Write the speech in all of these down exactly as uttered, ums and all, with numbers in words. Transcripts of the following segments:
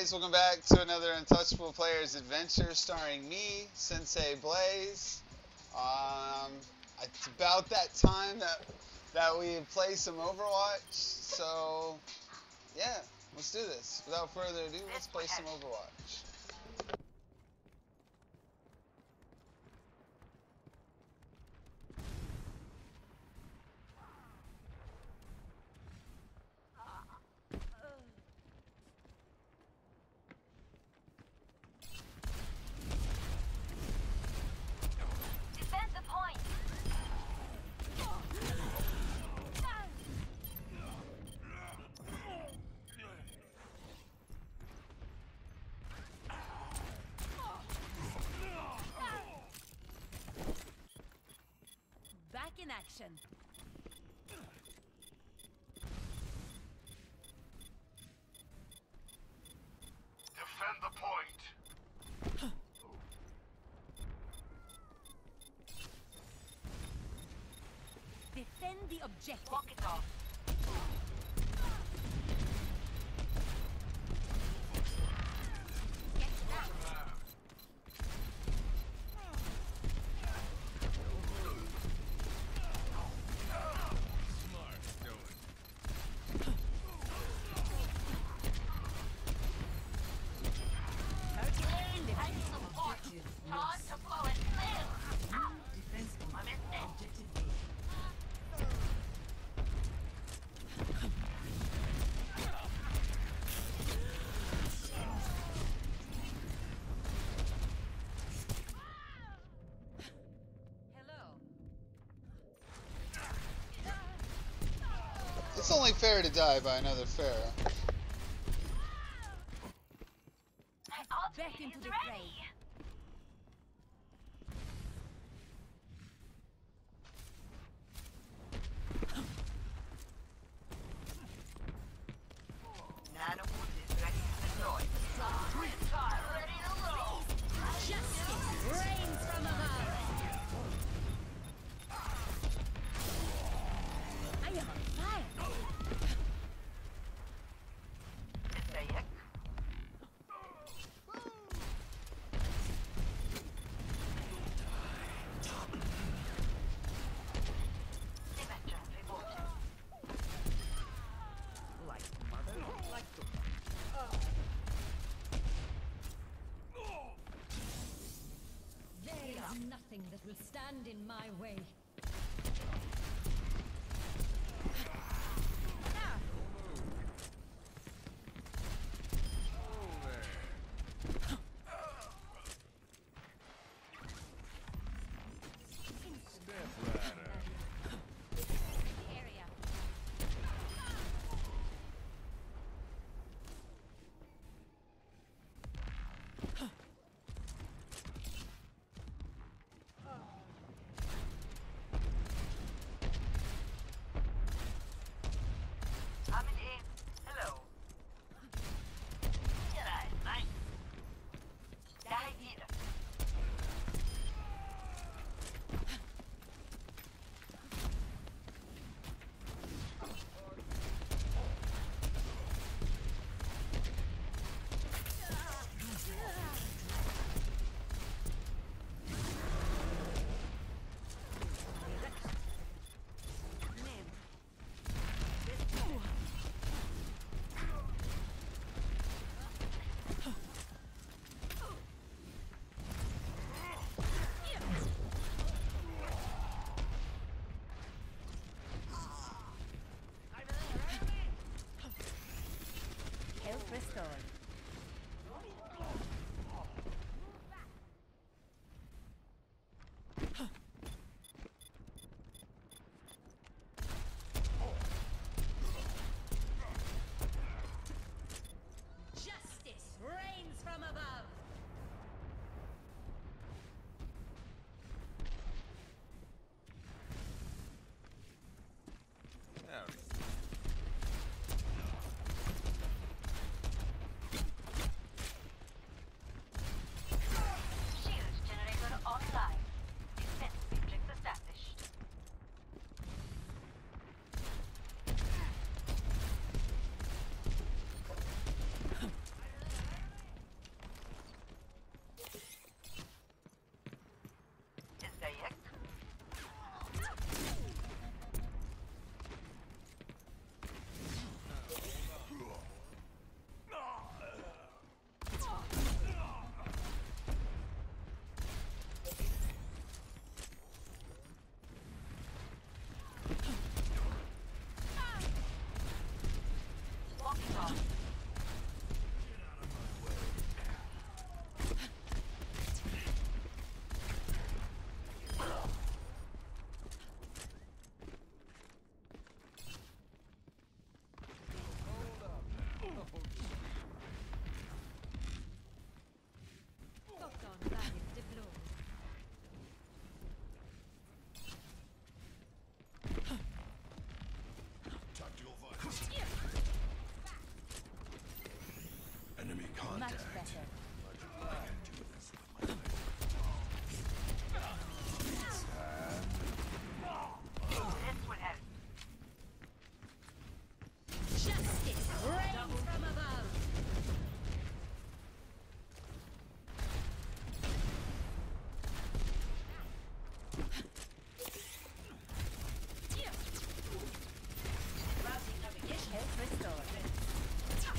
guys, welcome back to another Untouchable Players Adventure starring me, Sensei Blaze. Um, it's about that time that, that we play some Overwatch, so yeah, let's do this. Without further ado, let's play some Overwatch. Back in action. Defend the point. Defend the objective. Walk it off. Get back. It's only fair to die by another Pharah. Back into the fray. Nanoboot is ready to deploy. Car ready to roll. Justice reigns from above. I am on fire. Say it. Emergency button. Like mother, like There is nothing that will stand in my way. Area. Coming in. Hello. G'day, mate. Die here. Health restored. Justice reigns from above. Photon barrier deployed. Enemy contact. Much better. This would help. Justice reigns from above. Health restored.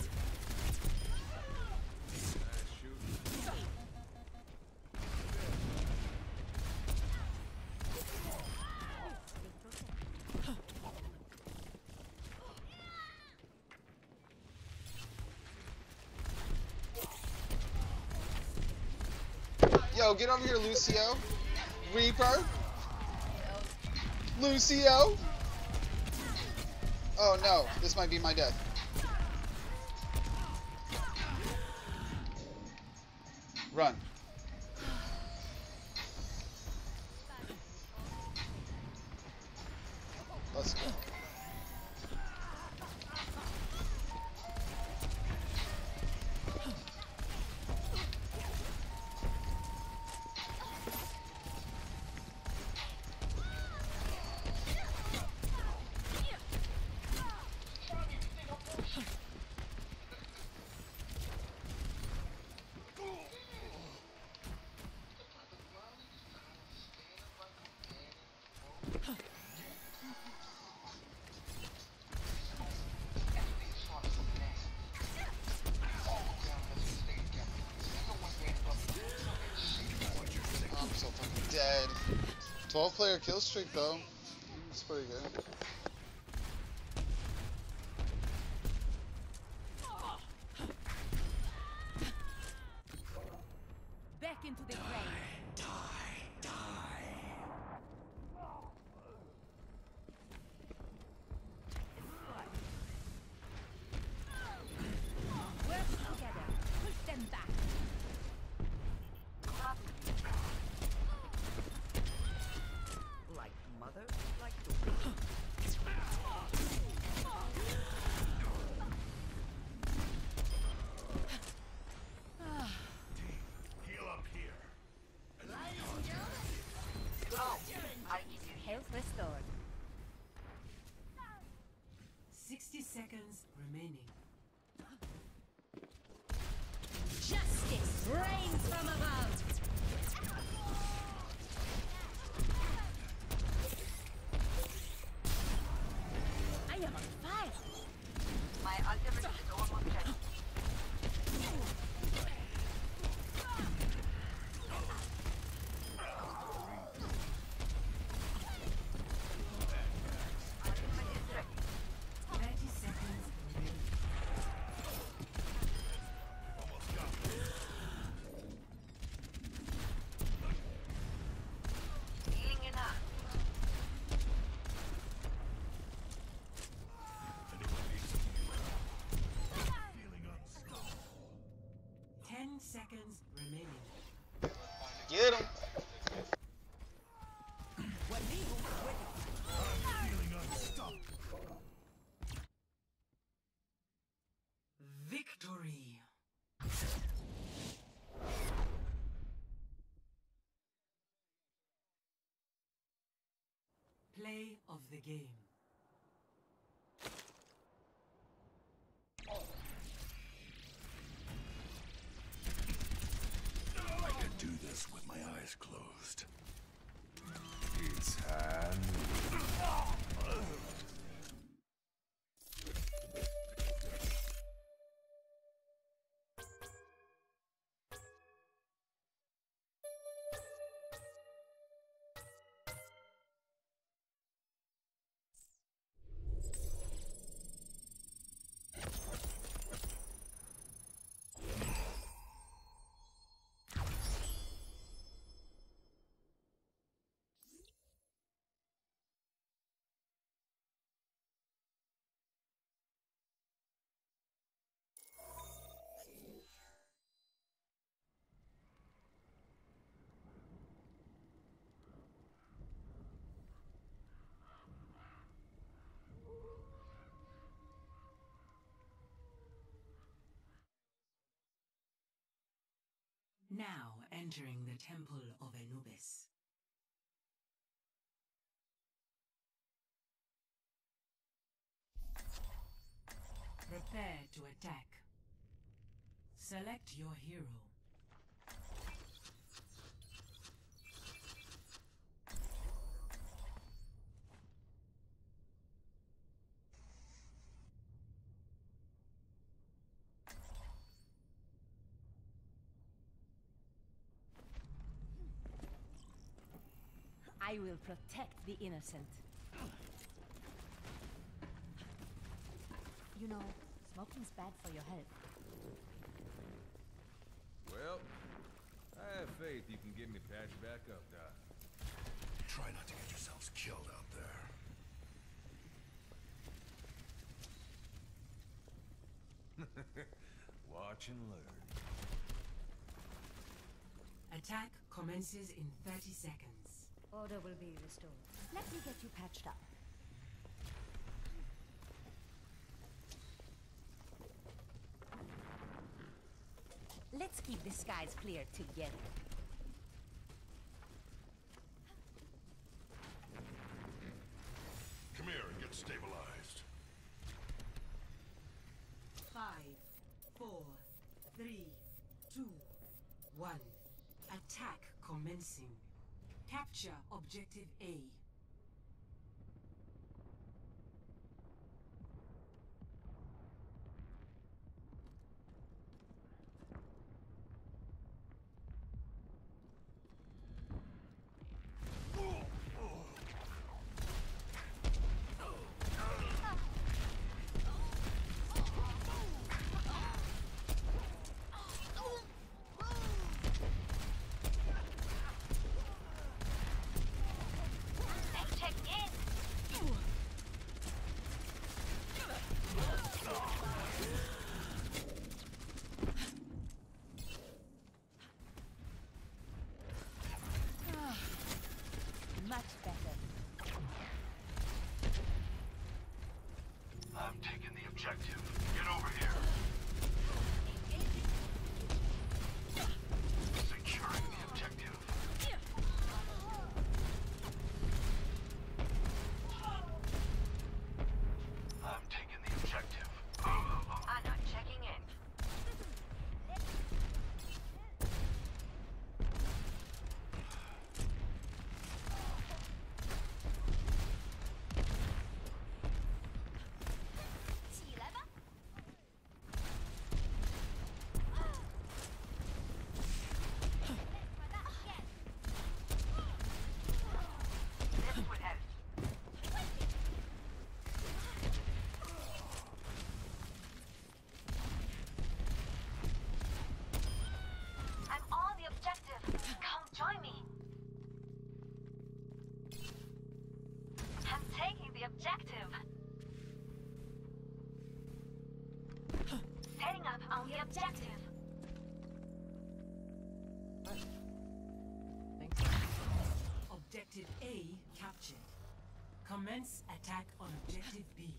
Yo, get over here, Lucio. Reaper. Lucio. Oh no, this might be my death. Run. Let's go. I'm so fucking dead. twelve player kill streak though. It's pretty good. Back into the grave. Work together. Push them back. Like mother, like daughter. Heal up here. Oh, I give you Health restored. Sixty seconds remaining. Justice reigns from above. I am on fire. my ultimate is almost ready. Ultimate is ready. Thirty seconds remaining. Healing enough. Ten seconds remaining. Get him. Victory. Play of the game. I could do this with my eyes closed. It's hand. entering the Temple of Anubis. Prepare to attack. Select your hero. I will protect the innocent. You know, smoking's bad for your health. Well, I have faith you can get me patched back up, Doc. Try not to get yourselves killed out there. Watch and learn. Attack commences in thirty seconds. Order will be restored. Let me get you patched up. Let's keep the skies clear together. Come here and get stabilized. Five, four, three, two, one. Attack commencing. Capture objective A. Much better. I'm taking the objective. Get over here. Securing the objective. I'm taking the objective. I'm not checking in. This would help. I'm on the objective. Come join me. I'm taking the objective. Setting up on the objective. Objective A captured. Commence attack on objective B.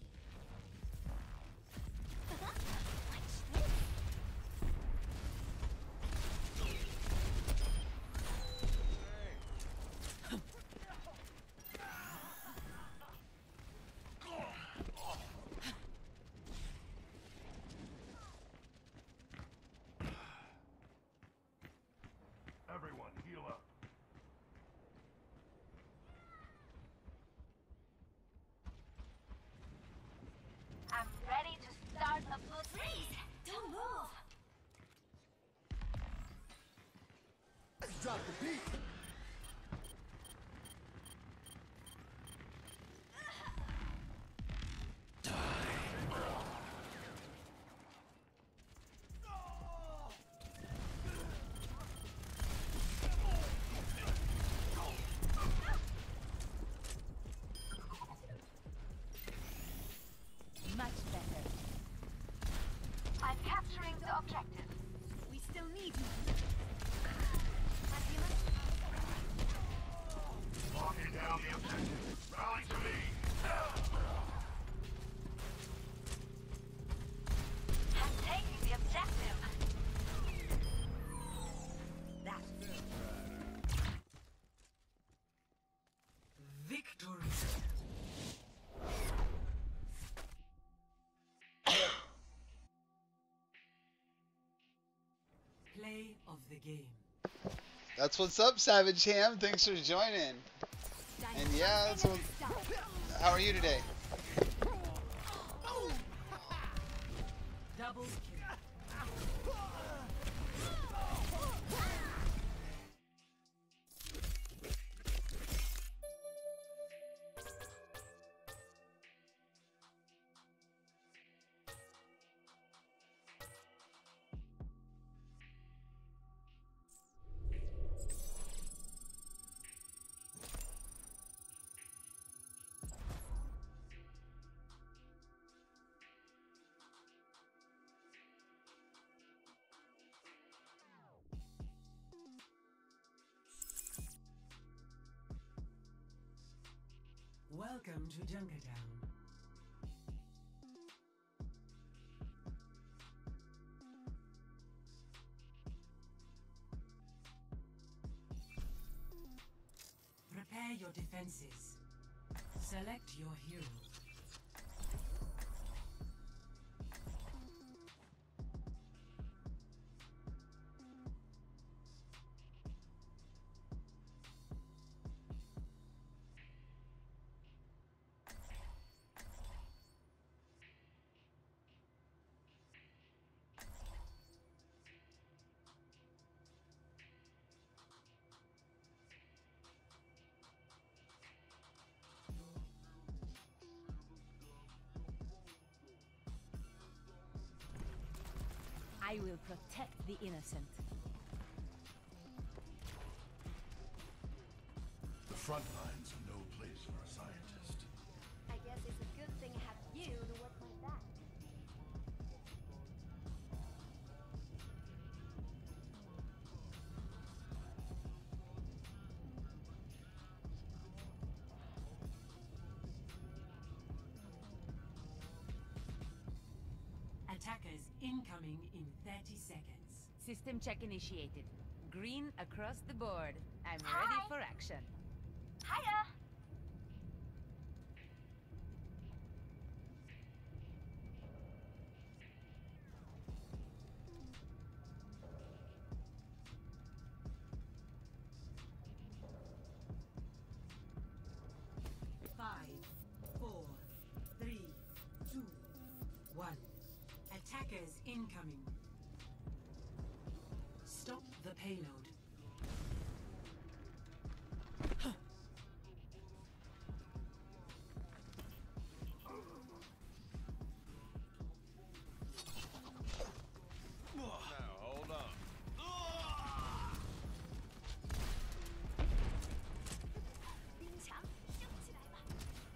Everyone, heal up. I'm ready to start a foot race. Don't move. Drop the beat. Much better. I'm capturing the objective. We still need you. Locking down the objective. Rally to me. I'm taking the objective. That's good. the game. That's what's up, Savage Ham. Thanks for joining. And yeah, that's what, how are you today? Double kill. Welcome to Junkertown. Prepare your defenses. Select your hero. I will protect the innocent. The front lines are no place for a scientist. I guess it's a good thing I have you to work my back. Attackers incoming in thirty seconds. System check initiated. Green across the board. I'm Hi. ready for action. Hiya! Five, four, three, two, one. Attackers incoming. Stop the payload. Now, hold on. 冰墙升起来吧！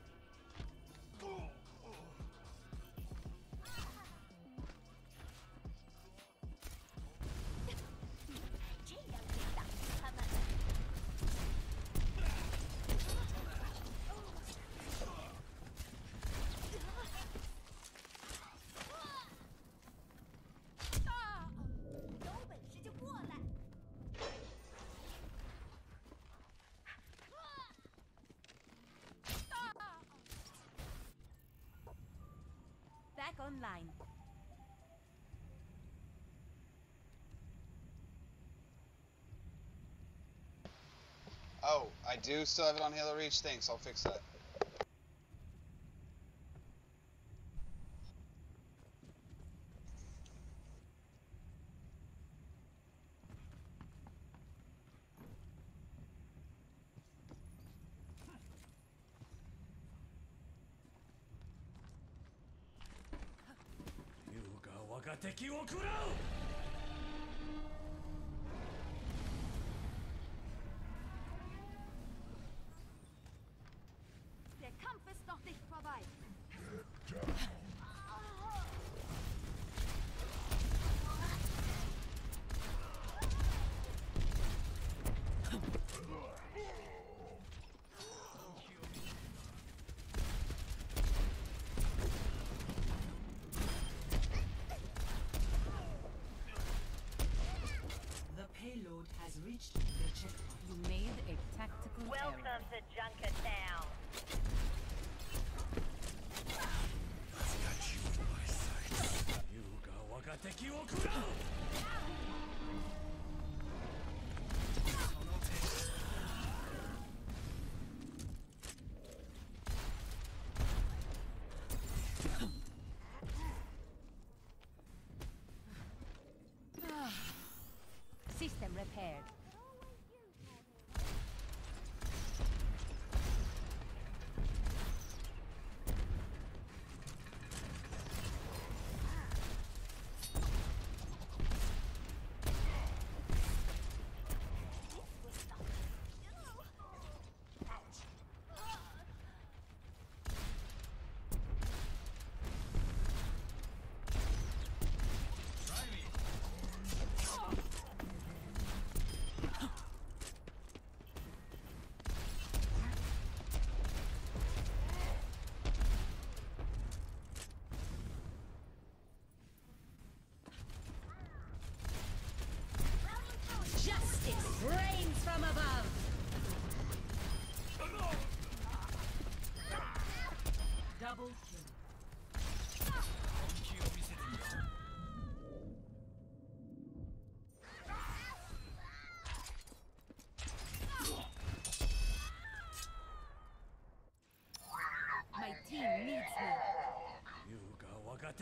这样可以打死他们。啊！有本事就过来！ Back online. Oh, I do still have it on Halo Reach. Thanks, I'll fix that. Der Kampf ist noch nicht vorbei. The payload has reached the checkpoint. You made a tactical error. Welcome to Junkertown. I've got you in my sights.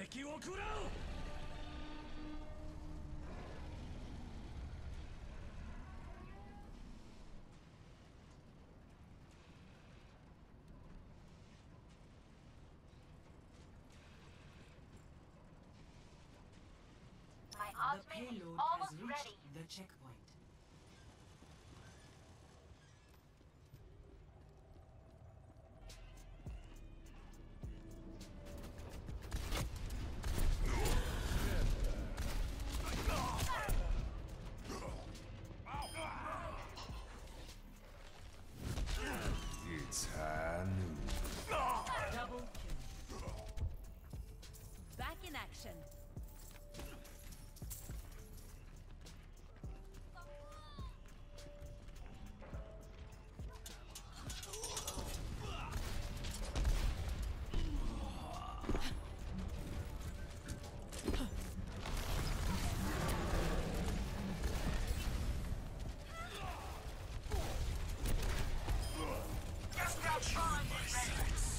My The ultimate is payload almost has reached ready. the checkpoint. It's high noon. Double kill. Back in action. Just got fun is ready.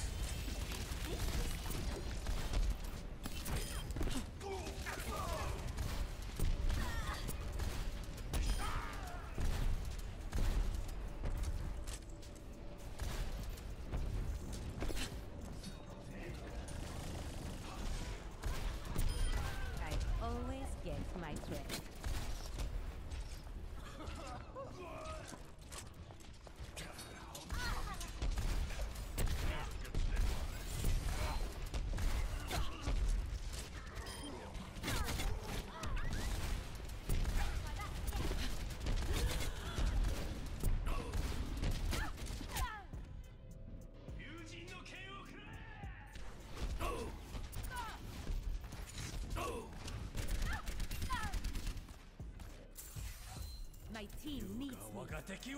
I always get my trick. My team needs me.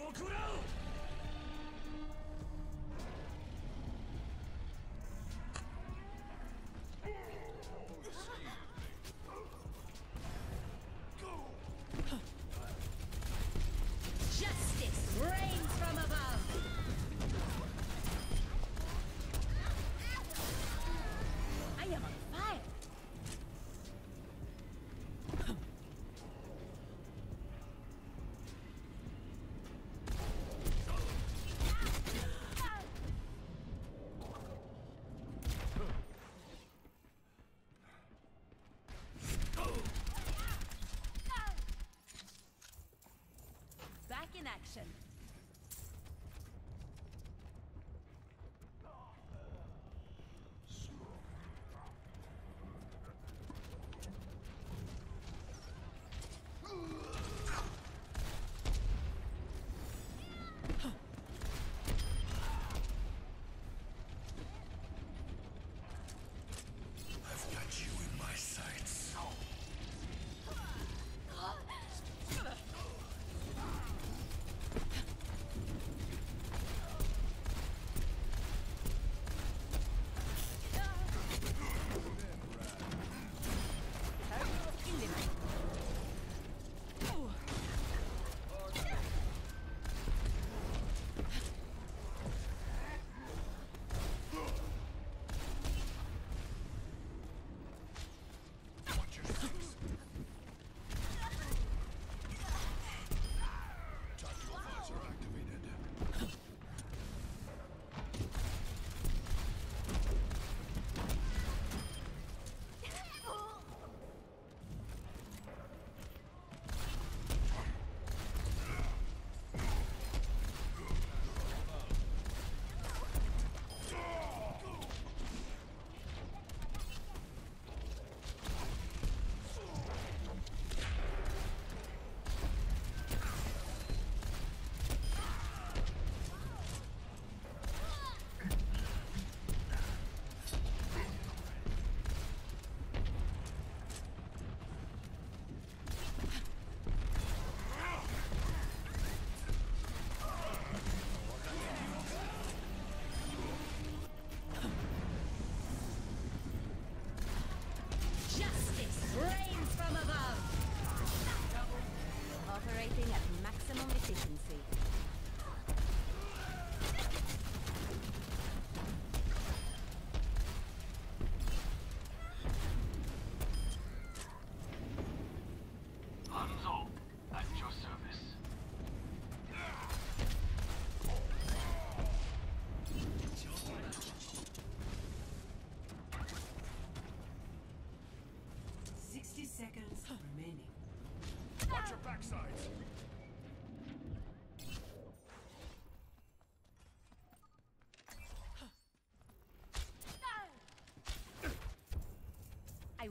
Justice reigns from above. I am on fire. Back in action. I've got you in my sights.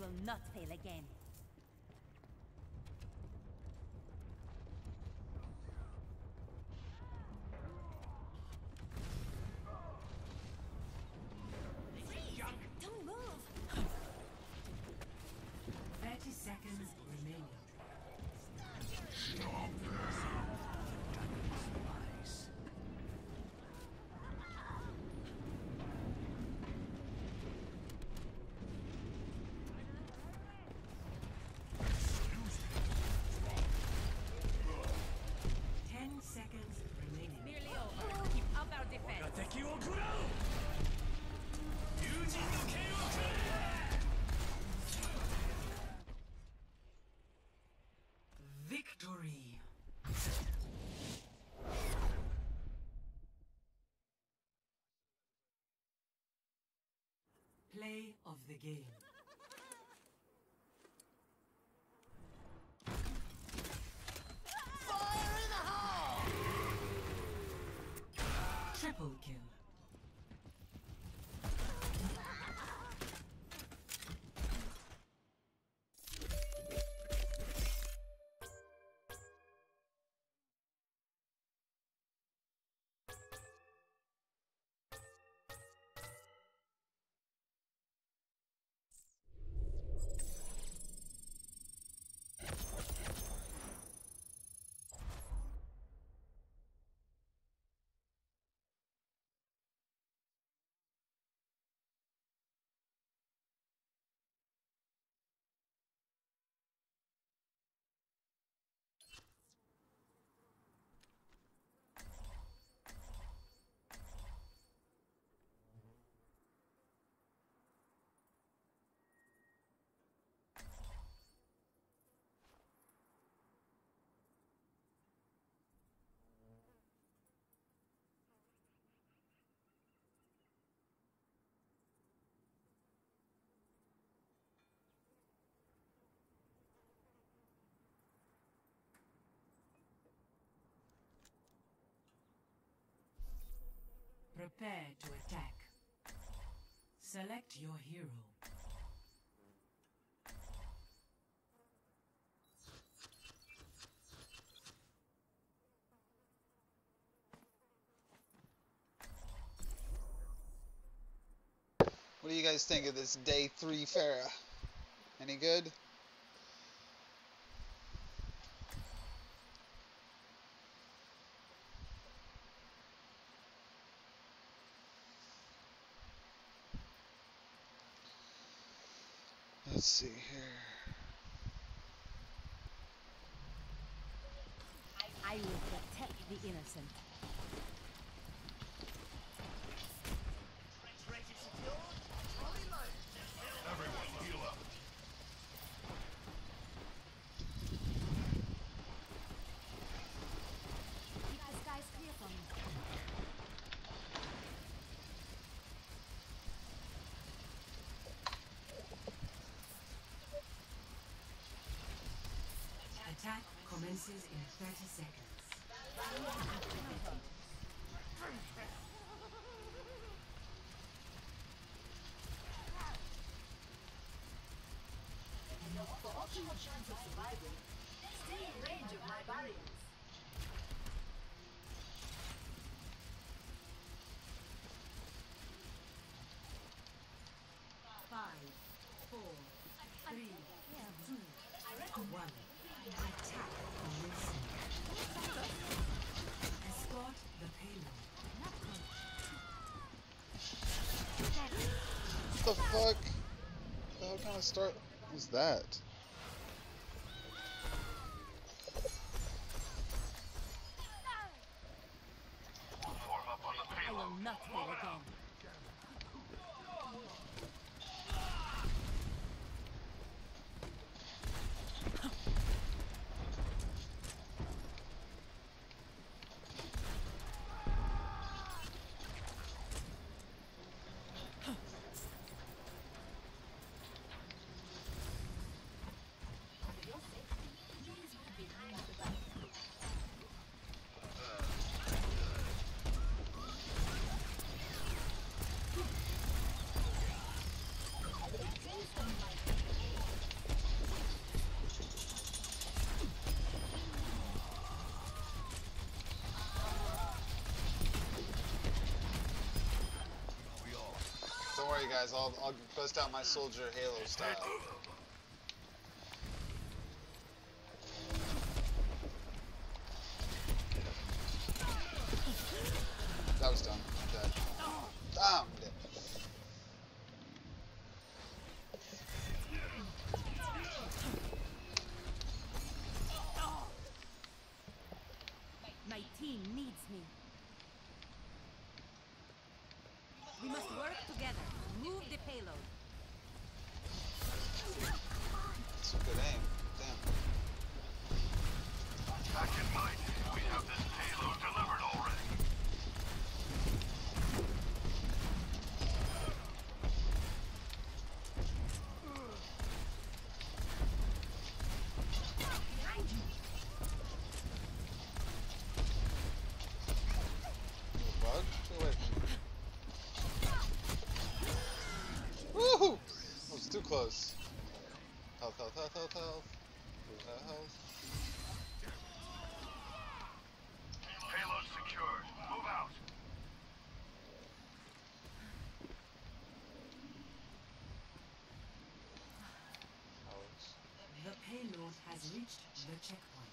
will not fail again. Don't move. thirty seconds remaining. Ten seconds remaining. Nearly over. Keep up our defense. Victory. Play of the game. Triple kill. Prepare to attack. Select your hero. What do you guys think of this day three Pharah? Any good? Let's see here. I will protect the innocent. Everyone heal up. Keep the skies clear for me. Attack commences in thirty seconds. For optimal chance of surviving, stay in range of my barriers. Five, four, three, two, one. Attack commencing. Escort the payload. What the fuck? The hell kind of start was that? I will not fail again. worry, guys. I'll I'll bust out my soldier Halo style. That was dumb. I'm dead. Ah, I'm dead. My team needs me. We must work together. Move the payload. That's a good aim. Damn. Back in mind, we have this payload delivered already. Bug? Get away from me. Woohoo! That was too close. Health, health, health, health, health. Health, health. Payload secured. Move out. Ouch. The payload has reached the checkpoint.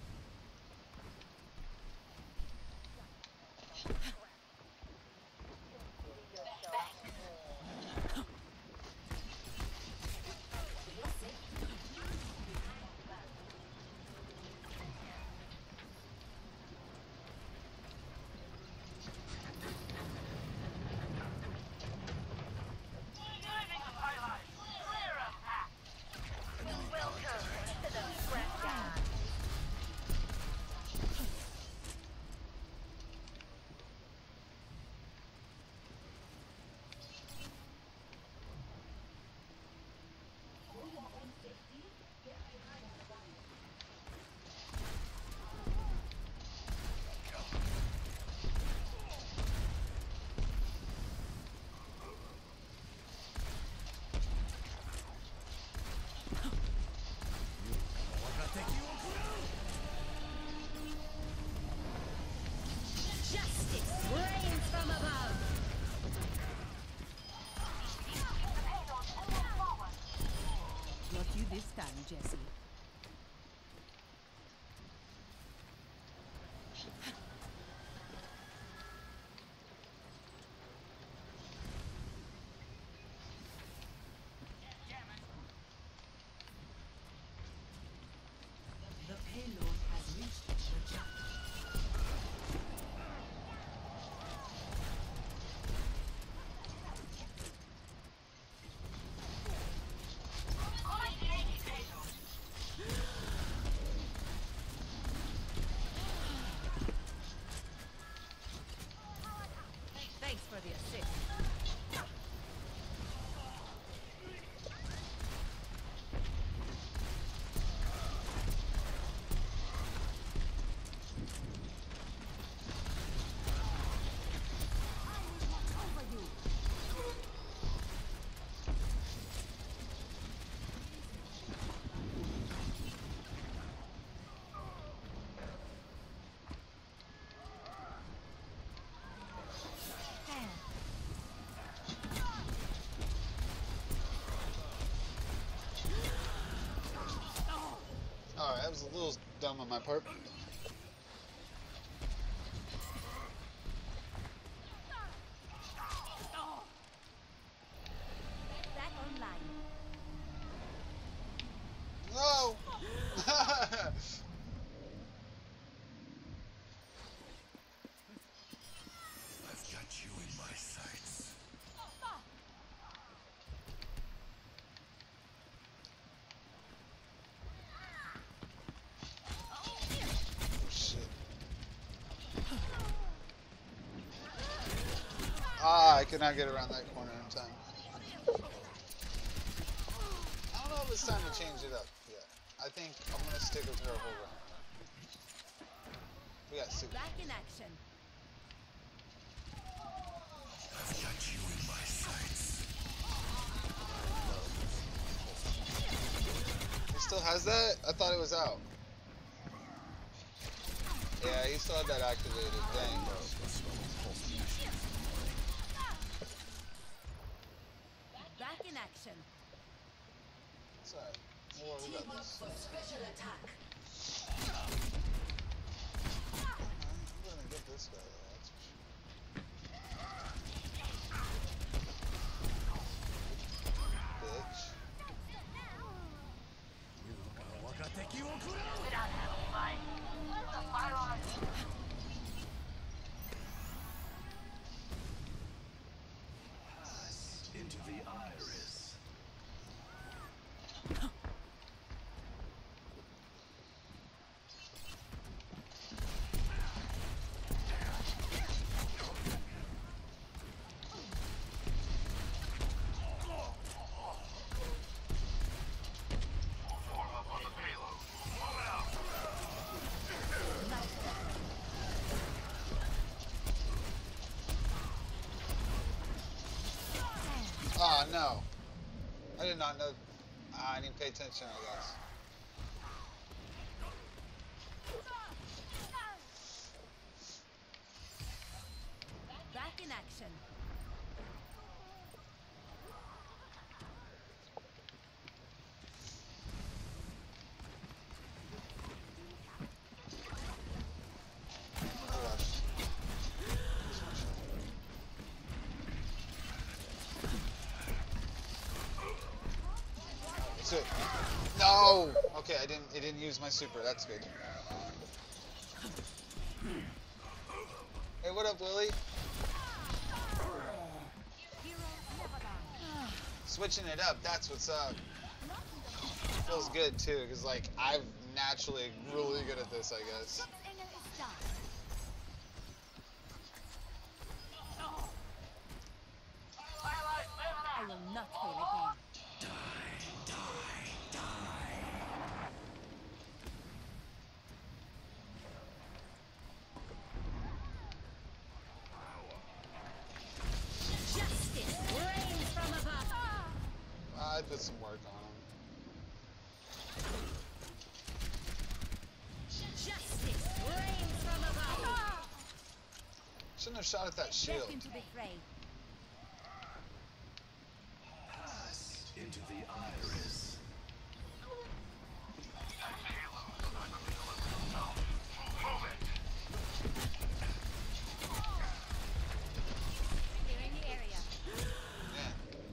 Justice reigns from above. Not you this time, Jesse. The payload has reached the checkpoint. Thanks for the assist. Over you. Alright, that was a little dumb on my part. Back online. No! I've got you in my sights. Shit. Ah, I could not get around that corner in time. I don't know if it's time to change it up yet. I think I'm gonna stick with her whole round. We got super. Back in action. I've got you in my sights. He still has that? I thought it was out. Yeah, he still had that activated. Dang. Whoa, we got this. I'm gonna get this guy though, that's for sure. Bitch. Get out of the fight. The pylon. Into the iris. Oh no. I did not know. Ah, I didn't pay attention, I guess. Back in action. Oh gosh. That's it. No! Okay, I didn't it didn't use my super, that's good. Hey, what up, Willie? Switching it up, that's what's up. Feels good too, because like I'm naturally really good at this, I guess. I will not fail again. Justice reigns from above. I put some work on him. Justice reigns from above. Shouldn't have shot at that Death shield. into the fray. Into the iris. Clearing the area. Man.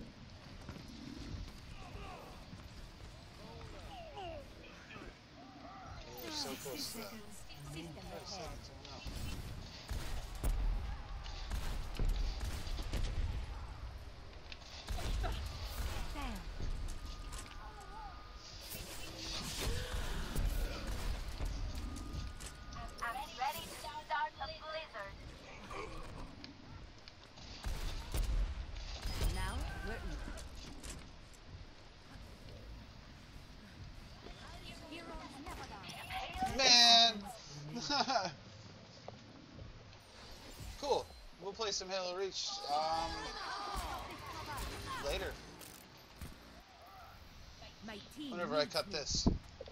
We're so close to that. System Five repair. seconds, oh no. Fail. I'm ready to start a blizzard. Now we're in. Heroes never die. Man! Cool. We'll play some Halo Reach um, later, My team. whenever I needs cut me. this.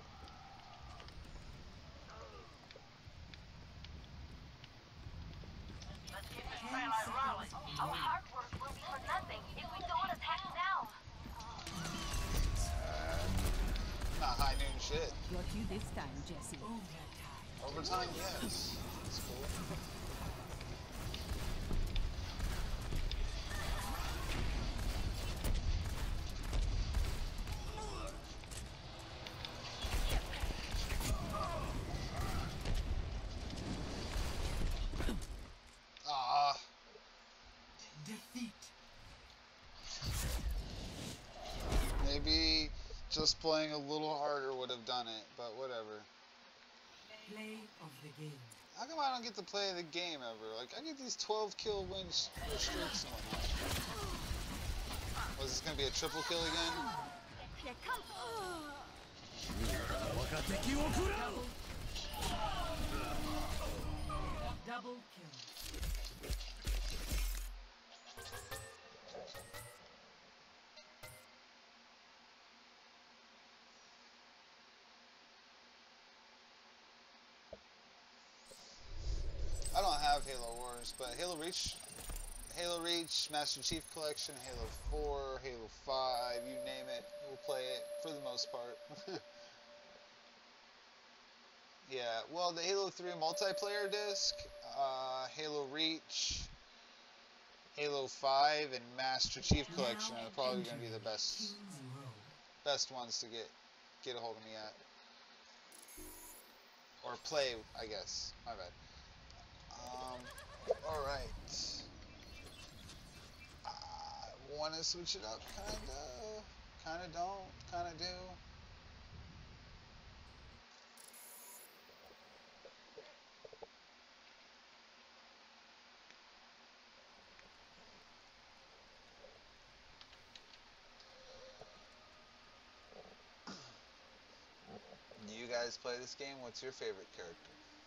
Let's keep this twilight rolling. Our hard work will be for nothing if we don't attack now. Not high noon shit. Got you this time, Jesse. Overtime, yes. That's cool. Ah, Defeat. maybe just playing a little harder would have done it, but whatever. Play of the game. How come I don't get to play the game ever? Like, I get these twelve kill win s- streaks and whatnot. Was this gonna be a triple kill again? Here comes. Double kill. I don't have Halo Wars, but Halo Reach, Halo Reach, Master Chief Collection, Halo four, Halo five, you name it, we'll play it for the most part. Yeah, well, the Halo three multiplayer disc, uh, Halo Reach, Halo five, and Master Chief Collection are probably going to be the best Kings Row. best ones to get get a hold of me at. Or play, I guess. My bad. Um, alright. I want to switch it up, kinda. Kinda don't, kinda do. Do you guys play this game? What's your favorite character?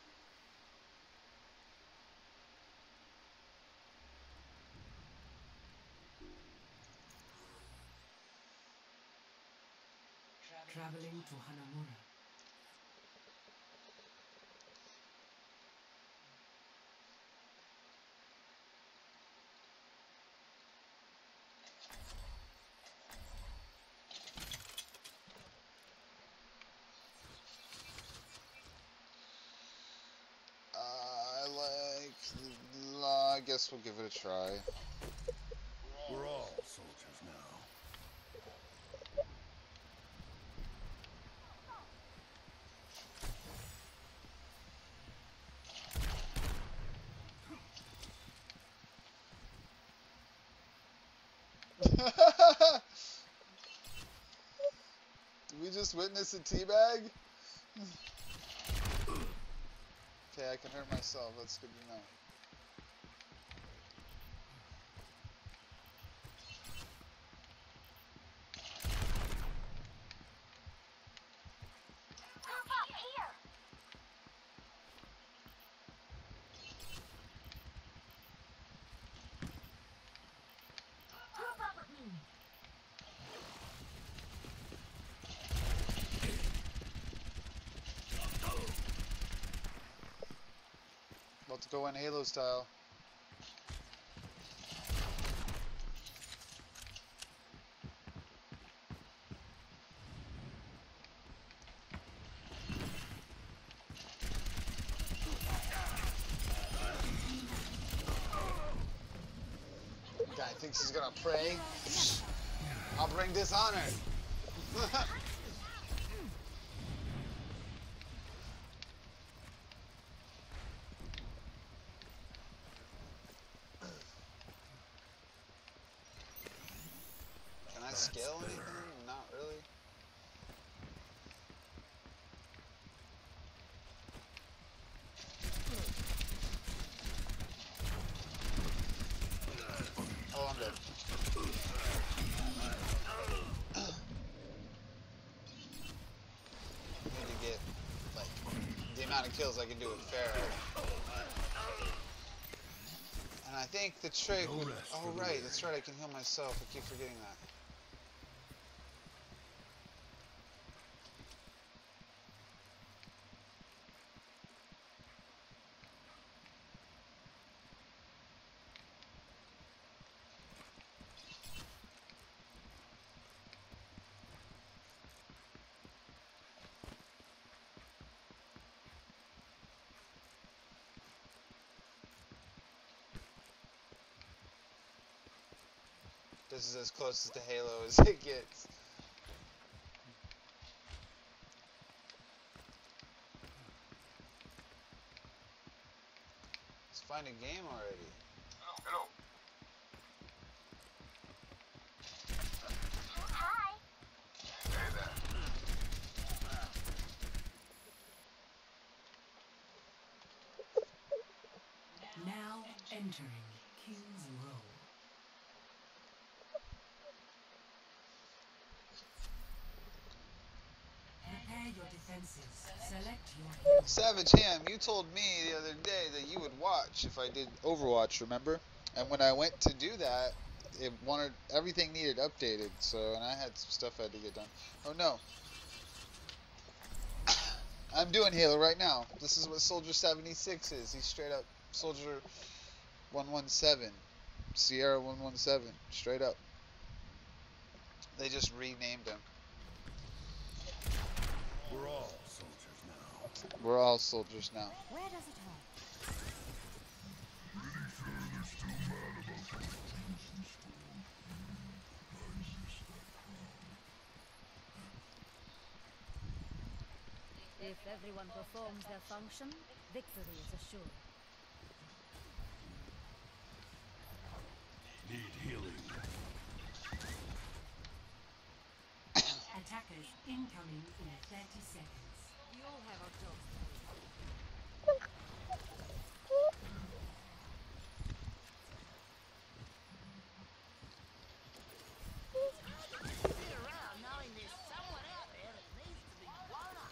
Traveling to Hanamura. Uh, I like... Uh, I guess we'll give it a try. We're all soldiers now. Did we just witness a teabag? Okay, I can hurt myself. That's good to know. Group up here. Group up with me. About to go in Halo style. Guy thinks he's gonna pray. I'll bring dishonor. Can I scale anything? Not really. Oh, I'm dead. Need to get, like, the amount of kills I can do with Pharah. And I think the trick would... Oh, right, that's right, I can heal myself. I keep forgetting that. This is as close to Halo as it gets. Let's find a game already. Hello. Hi. Hey there. Now entering Kings Row. Prepare your defenses. Select your hero. Savage Ham, you told me the other day that you would watch if I did Overwatch, remember? And when I went to do that, it wanted everything needed updated, so and I had some stuff I had to get done. Oh no. I'm doing Halo right now. This is what Soldier seventy-six is. He's straight up Soldier one one seven. Sierra one one seven, straight up. They just renamed him. We're all soldiers now. We're all soldiers now. Where does it hurt? If everyone performs their function, victory is assured. Need healing. Attackers incoming in thirty seconds. We all have our jobs. Sit around knowing there's someone out there that needs to be blown up.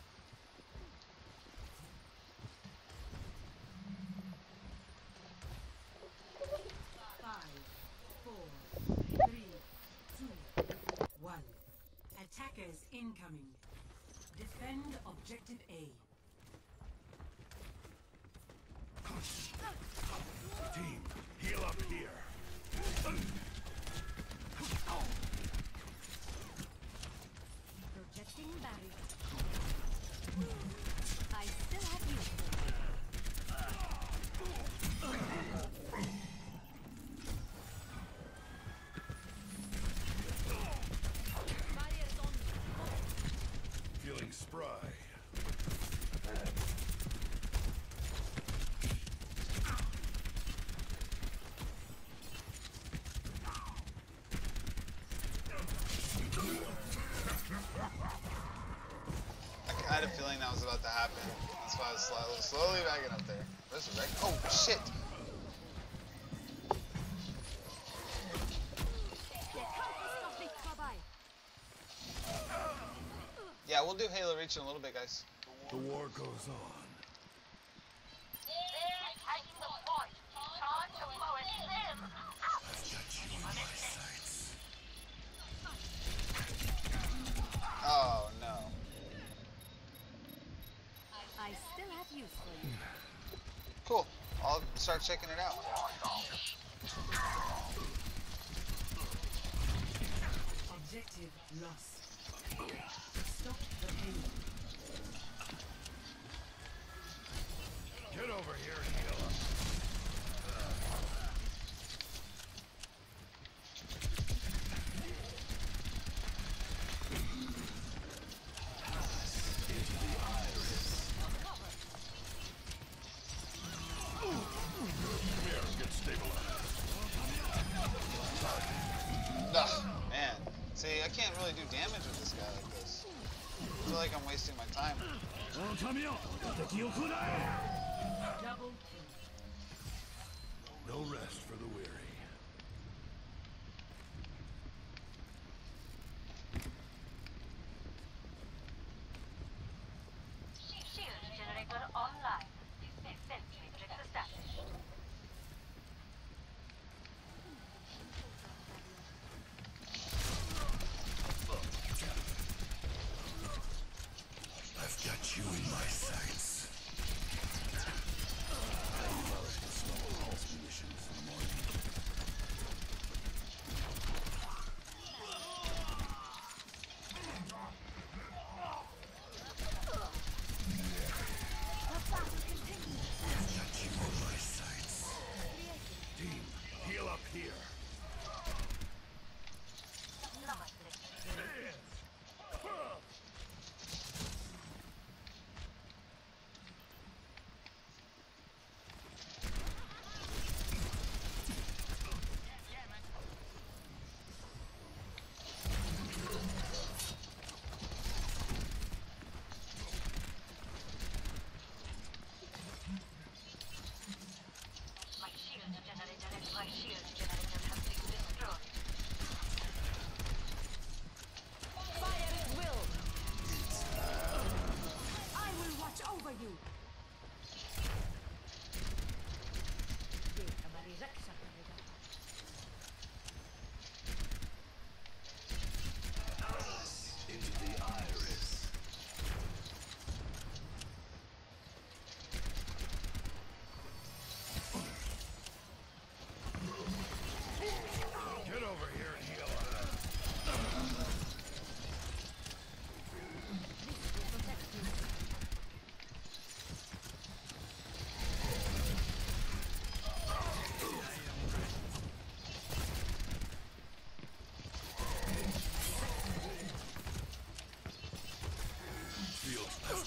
Five, four, three, two, one. Attackers incoming. Defend objective A. Team, heal up here. Projecting barrier. I still have you. Barrier's on. Feeling spry. I had a feeling that was about to happen. That's why I was slowly, slowly backing up there. This is right. Oh shit! Yeah, we'll do Halo Reach in a little bit, guys. The war goes on. They're taking the point. Time to blow it them. I've got you in my sights. Oh no. I still have use for you. Cool. I'll start checking it out. Objective lost. Stop the pain. Get over here and heal up. Ugh, man. See, I can't really do damage with this guy like this. I feel like I'm wasting my time. Double kill. No rest for the weary. Shield generator online. Sentry matrix established. I've got you in my sights. I love to smell pulse munitions in the morning. I've got you in my sights. Team, heal up here.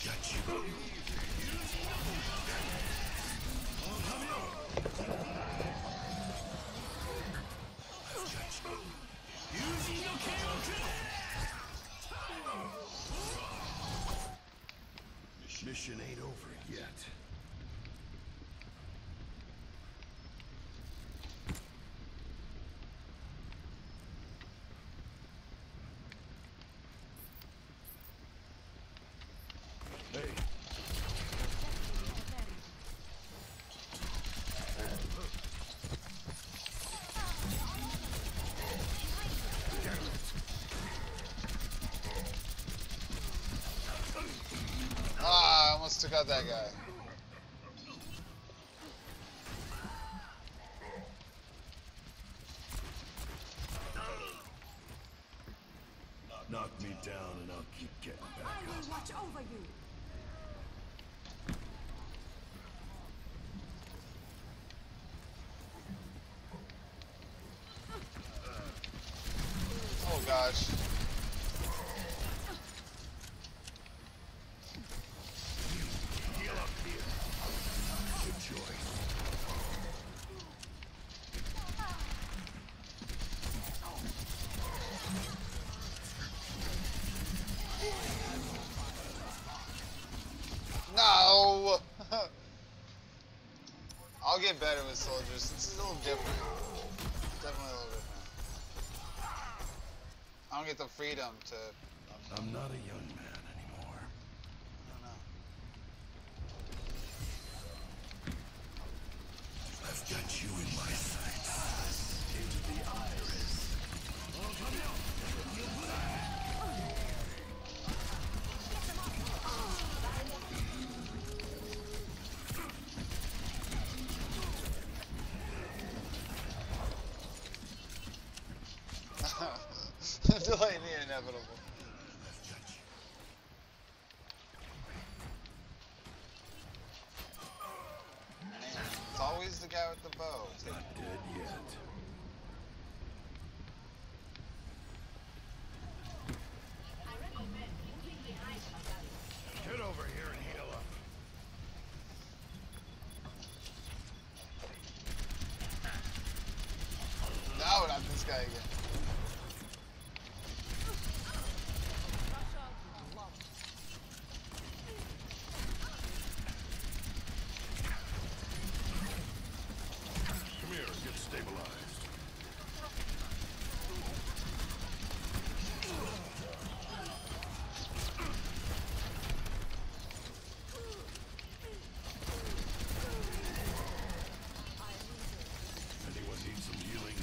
Got you. Mission ain't over yet. Hey. Ah, I almost took out that guy. Knock me down and I'll keep getting back I will up. watch over you. Oh gosh. Good choice. No! I'll get better with soldiers. This is a little different. Definitely a little different. I don't get the freedom to... I'm not a young man anymore. I don't know. I've got you in my sights. Into the iris. Delay the inevitable. I've got you. Man, it's always the guy with the bow. Take Not dead yet. Get over here and heal up. No, not this guy again. Come here, get stabilized. Anyone need some healing?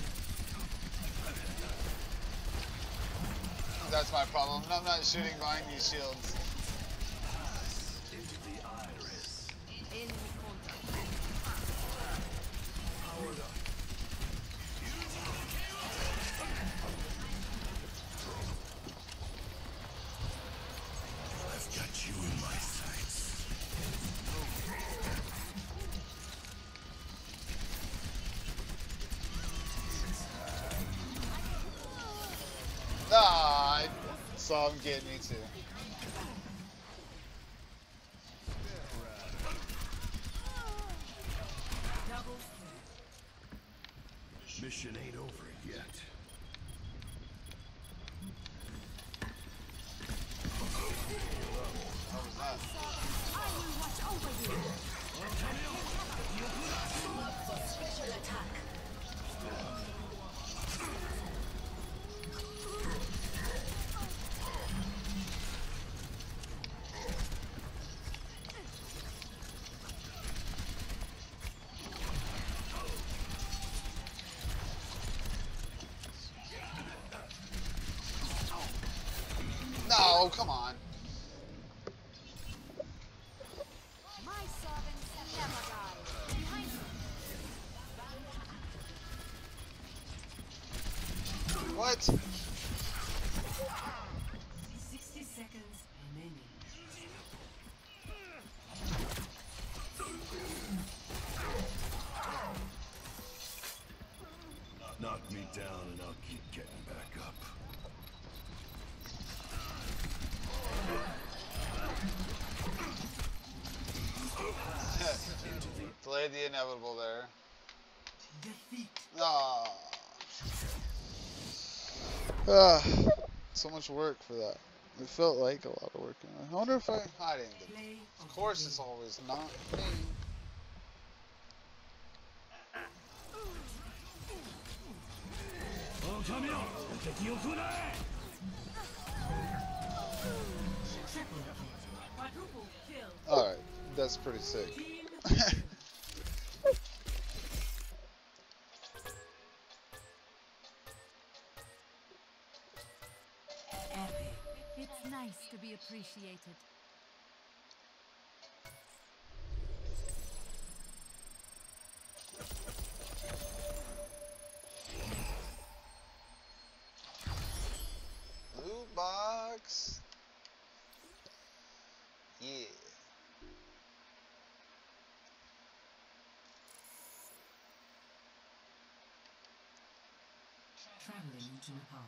That's my problem. I'm not shooting behind these shields. Into the iris. Enemy contact. Powered up. I've got you in my sights. Ah, I saw him get me too. Double Mission ain't over yet. What was that? I will watch over you. Special attack. No, come on. My servants never die. Behind you. What? sixty seconds remaining. Knock me down and I'll keep getting back up. avoided the inevitable there. Defeat. Ah. Ah. So much work for that. It felt like a lot of work. I wonder if I... I didn't get Play it. of Of course the it's game. always not me. Triple kill. Quadruple kill. Alright, that's pretty sick. Team epic. It's nice to be appreciated. Loot box. Yeah. Traveling to Nepal.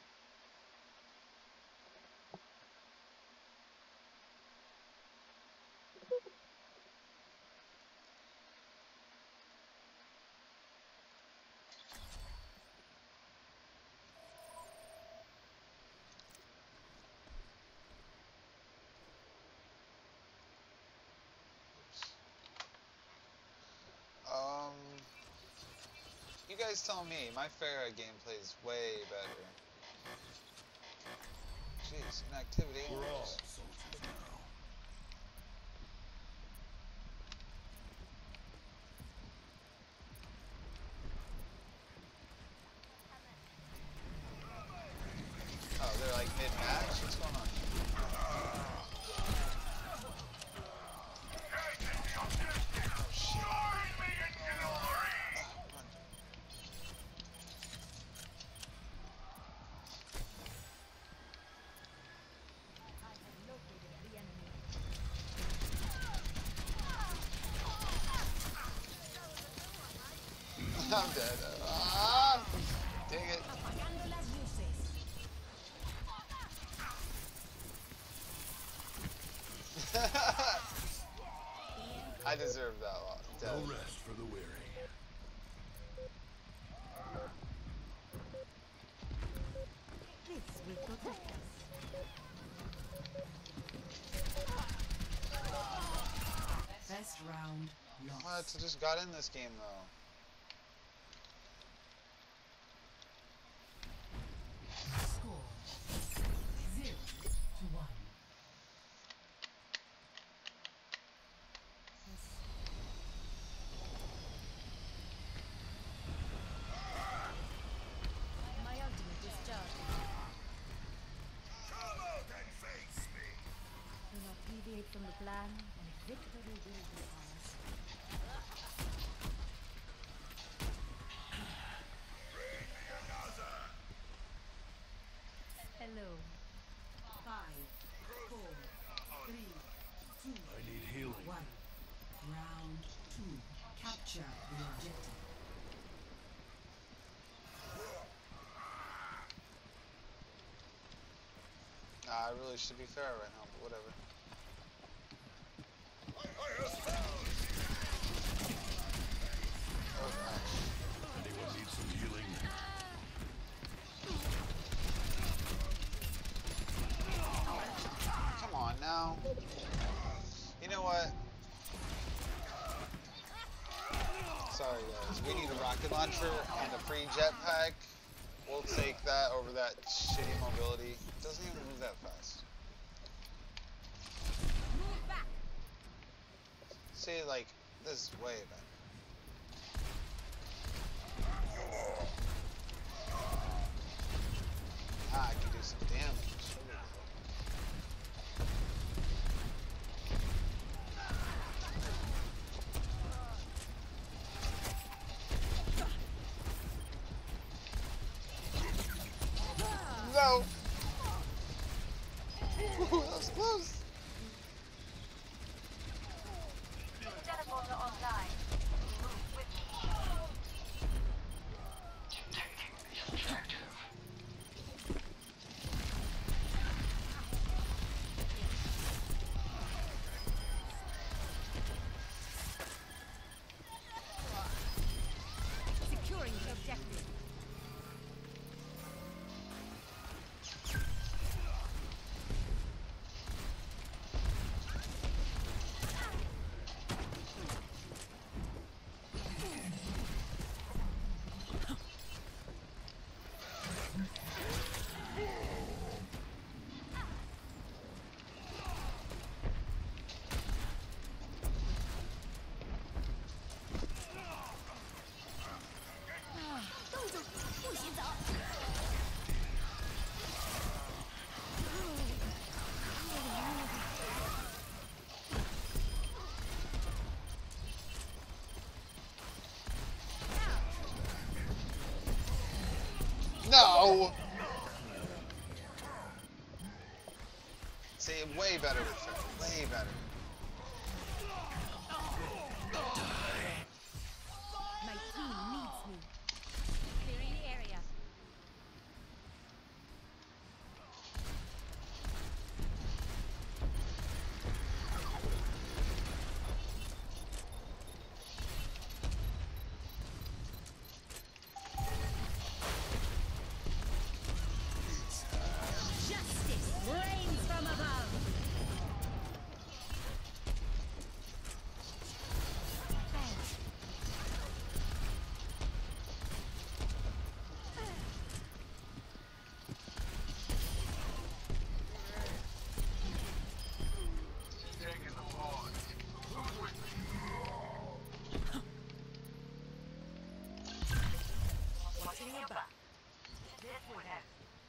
Um, you guys tell me. My Pharah gameplay is way better. Jeez, inactivity. We're all soldiers now. Oh, they're like mid-match? What's going on? Oh, shit. I have located the enemy. I'm dead. Ah! Dang it. Apagando las luces. I deserve that lot. No Dead. rest for the weary. This will protect us. First round lost. What? I just got in this game though. Score zero to one. My ultimate is charging. Come out and face me. Do not deviate from the plan, and victory will be ours. Hello. Five, four, three, two, I need healing. one. Round two. Capture the objective. Nah, I really should be fair right now, but whatever. Oh, gosh. Anyone need some healing? Come on now. You know what? Sorry guys, we need a rocket launcher and a free jetpack. We'll take that over that shitty mobility. It doesn't even move that fast. Move back. See, like, this is way better. Ah, I can do some damage. No! Ooh, that was close. Teleporter online. Move with me. Taking the objective. Ow! See, way better with Pharah. Way better. My team needs me. Clearing the area. Justice reigns from above. Taking the board. Who's with me? Watching your back. This would have.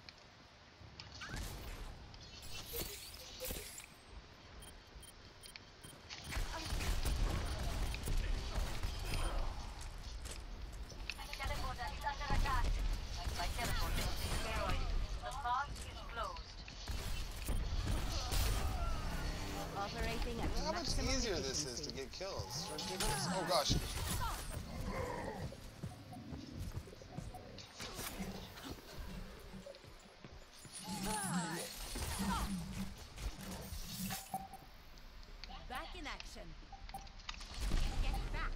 Teleporter is under attack. My teleporter is destroyed. The path is closed. Operating at Look how much maximum easier this is efficiency. to get kills. It's ridiculous. Oh gosh. Back in action. Get back.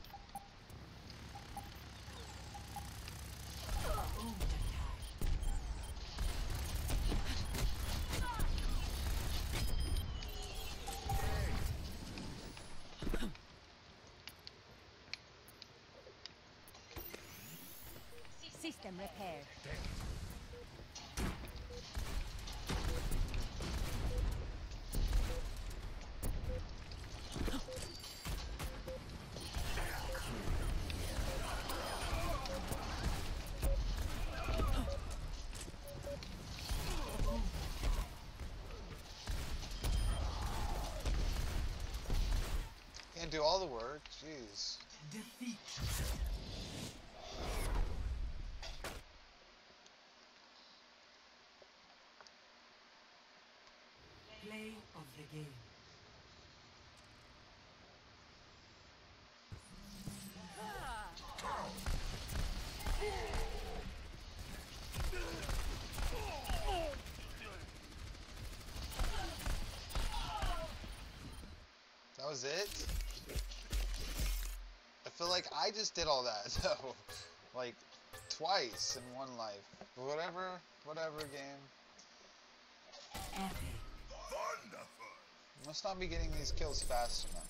System repaired. Can't do all the work. Jeez. Defeat. Play of the game. That was it? I feel like I just did all that, though. Like, twice in one life. But whatever, whatever game. Epic. Must not be getting these kills fast enough.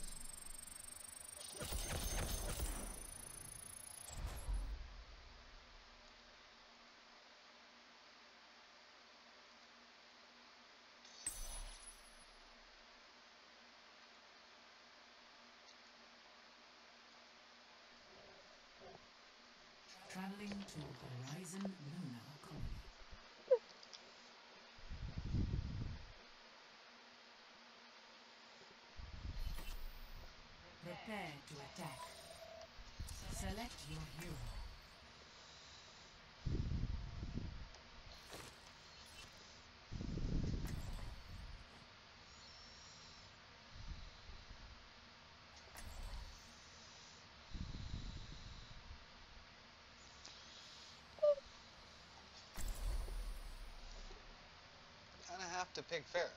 Traveling to Horizon Luna Colony. Prepare to attack. Select your hero. Kinda have to pick Pharah.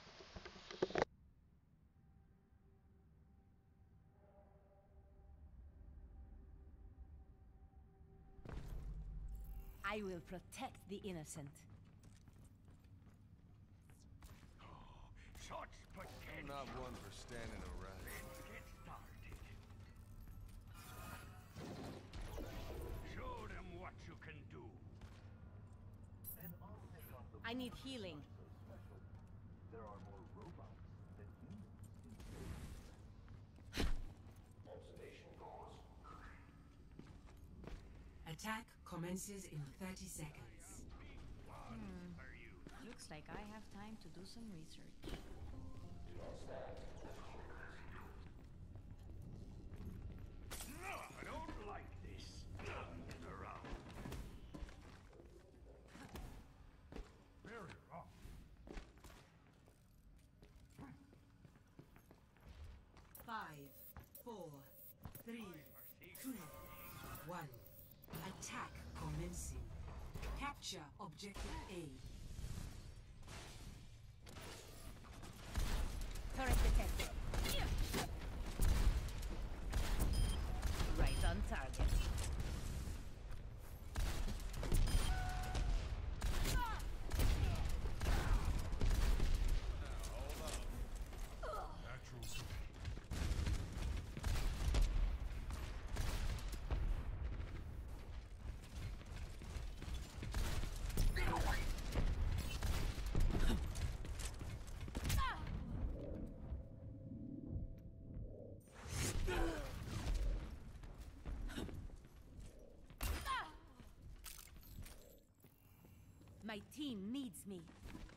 I will protect the innocent. Shots I'm not one for standing around. Get started. Show them what you can do. I need healing. Attack commences in thirty seconds. Looks like I have time to do some research. I don't like this. Around. Five, four, three, two, one. Attack commencing. Capture objective A. Turret detected. Right on target. Natural speed. My team needs me.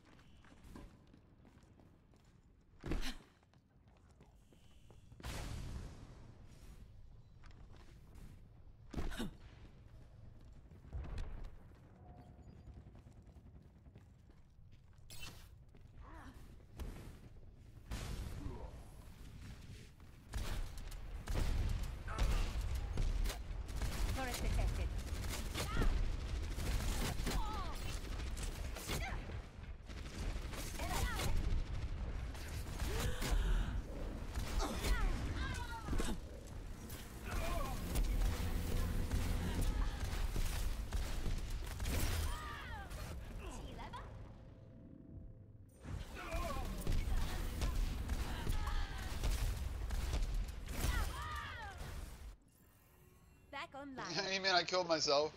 Turret detected. Back online. You mean I killed myself?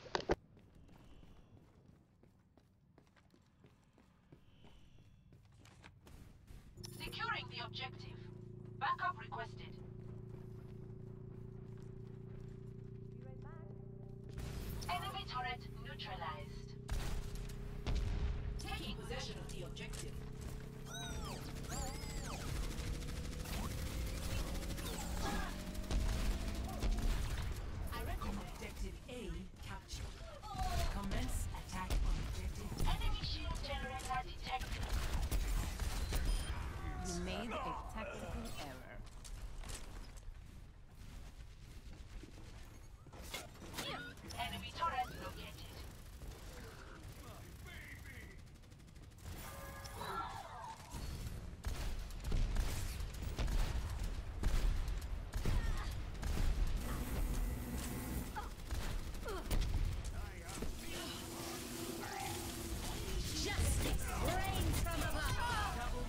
Securing the objective. Backup requested. Enemy turret neutralized. Taking possession of the objective. Objective A captured. Commence attack on objective. Enemy shield generator detected. You made a tactical error. Enemy turret located. Justice reigns from above.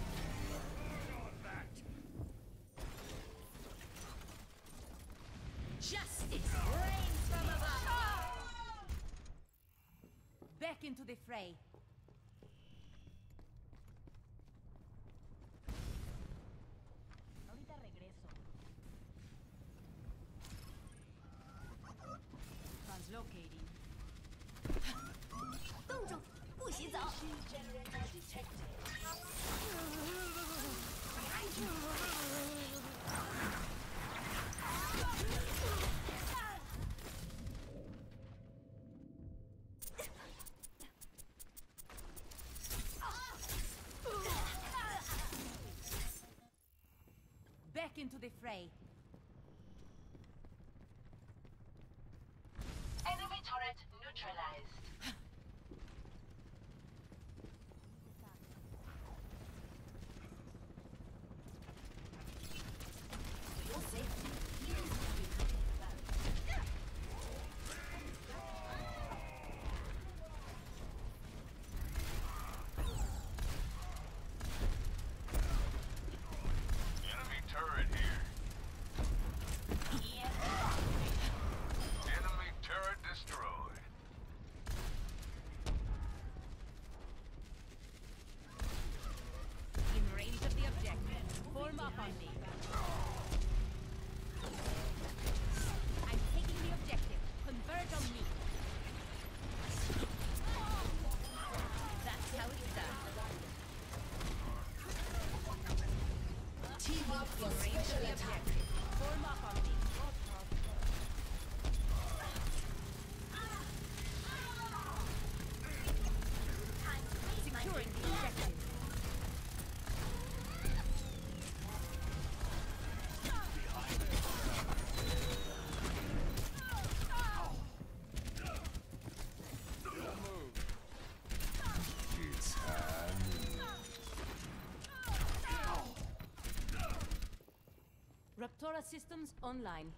Justice reigns from above. Back into the fray. Ahorita regreso. Translocating. 冻住，不许走！ Shield generator detected. Back into the fray. Enemy turret neutralized. Enemy turret here. Enemy turret destroyed. In range of the objective. Form up on me. I'm taking the objective. Converge on me. That's how it's done. Team up for In range of special the attack. objective. Form up on me. Securing the objective. Raptora systems online.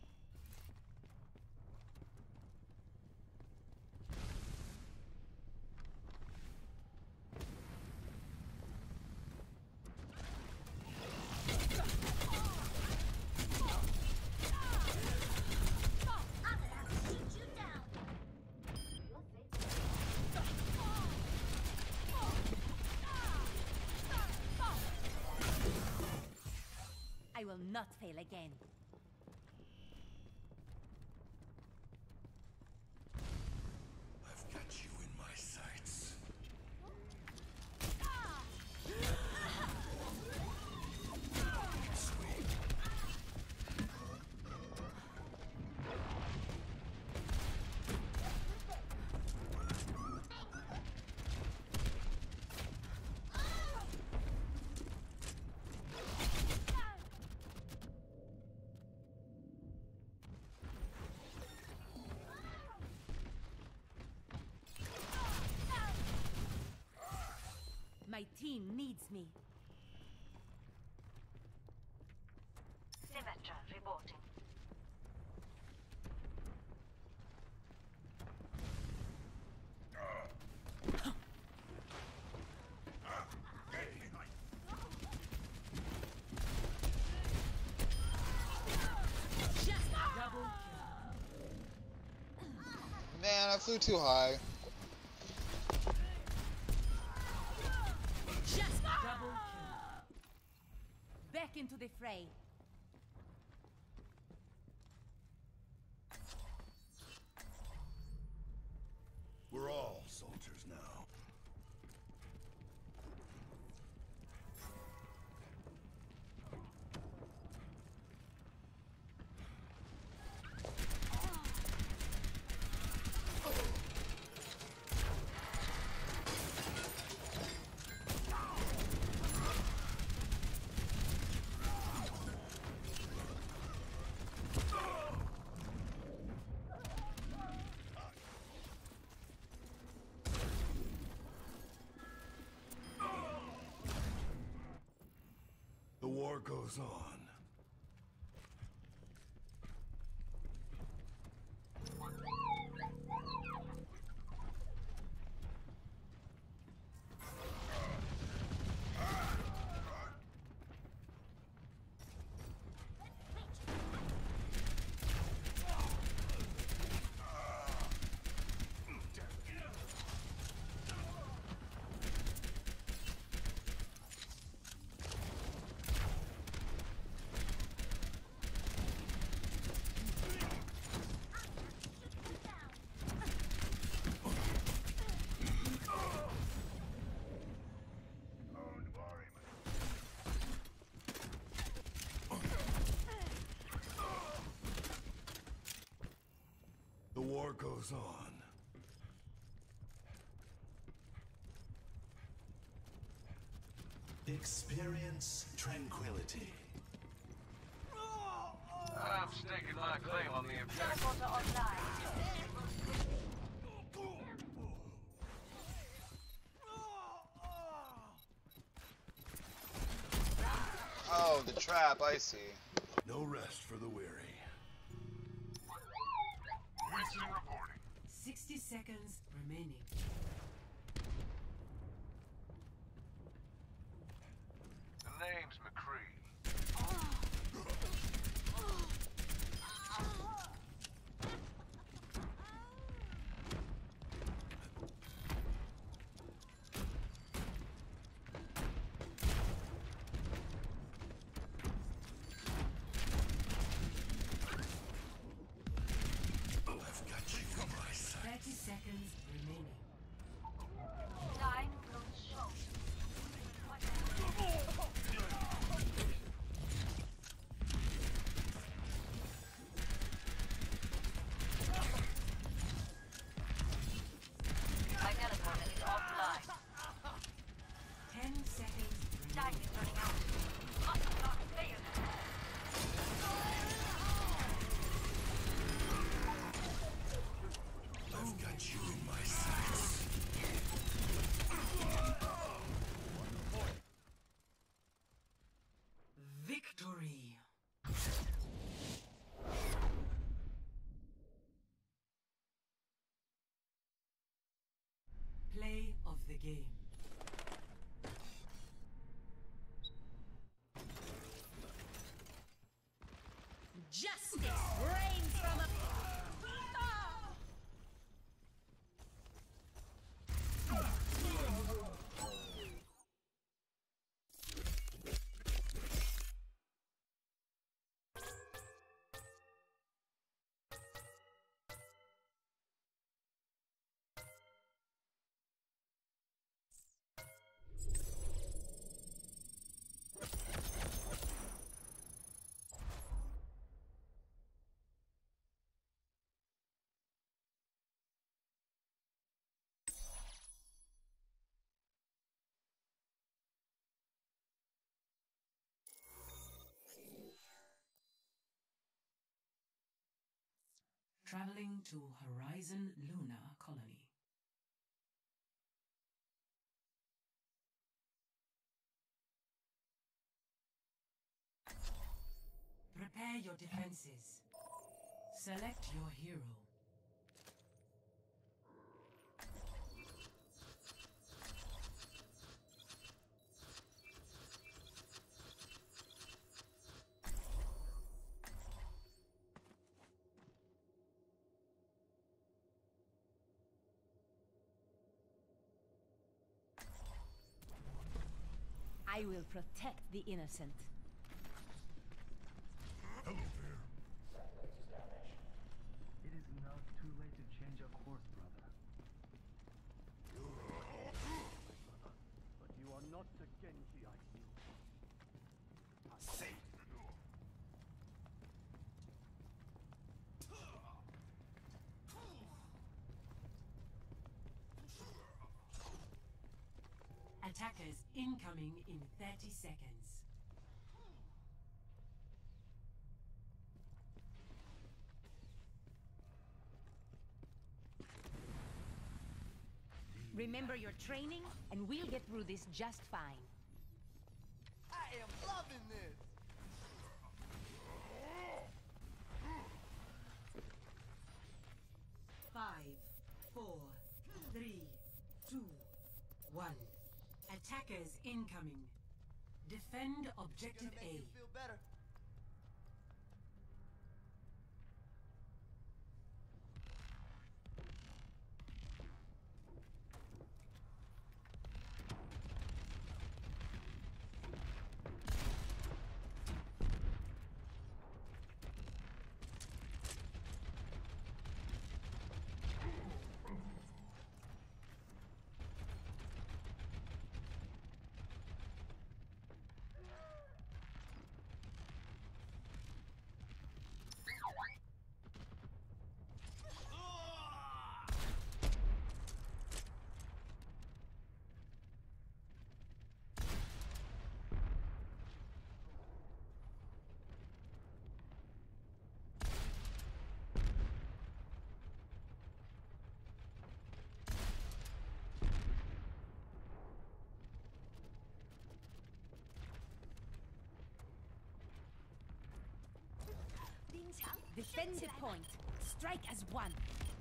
I will not fail again. I've got you in my sights. Sweet. My team needs me. Symmetra reporting. Man, I flew too high. Double kill. Back into the fray. We're all soldiers now. The war goes on. The war goes on. Experience tranquility. I'm staking my claim on the objective. Teleporter online. Oh, the trap, I see. No rest for the weary. Winston reporting. sixty seconds remaining. The name's McCree. I've got you in my sights. thirty seconds remaining. Time close show. Traveling to Horizon Luna Colony. Prepare your defenses. Select your hero. I will protect the innocent. Hello there. It is not too late to change our course, brother. But you are not the Genji I knew. Satan. Attackers incoming in thirty seconds. Remember your training, and we'll get through this just fine. I am loving this! Five, four, three, two, one. Attackers incoming. Defend objective Gonna make A. you feel better. Defend the point. Strike as one.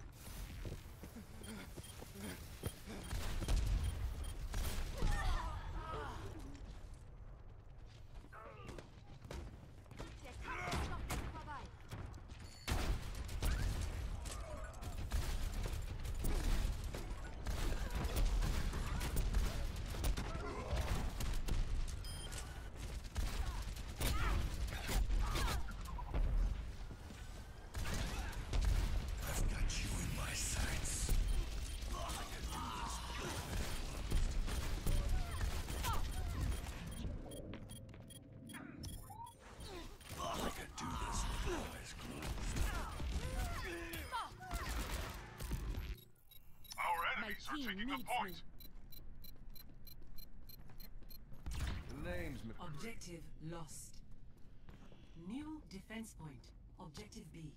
Are taking the point. The name's M Objective lost. New defense point. Objective B.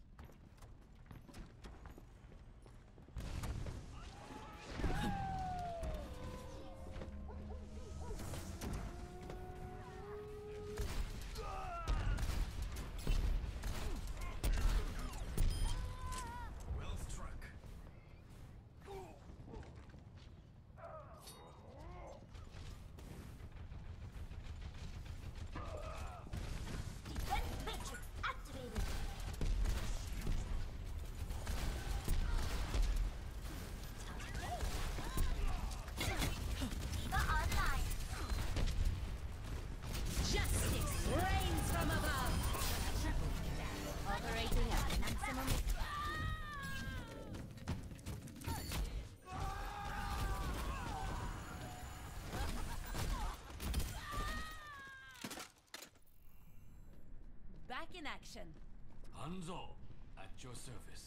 Back in action. Hanzo, at your service.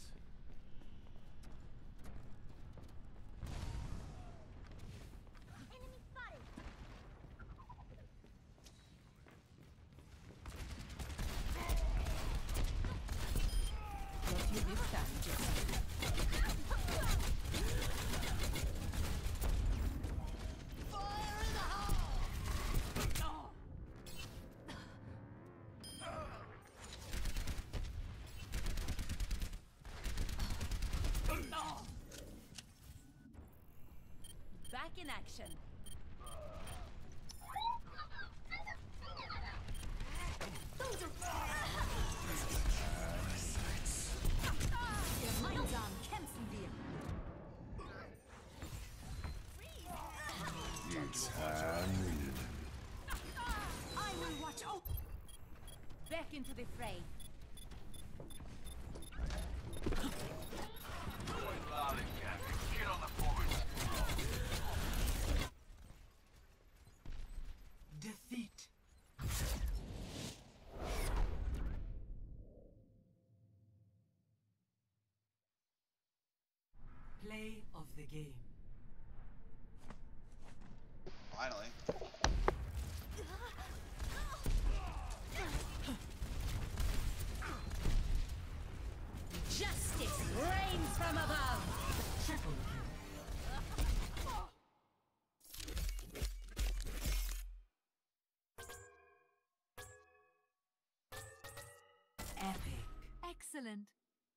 Enemy spotted. Your this time, Jesse. Back in action. Gemeinsam kämpfen wir. It's I will watch out. Back into the fray. Get on the board. Defeat. Play of the game. Finally. Justice reigns from above. Triple kill. Epic. Excellent.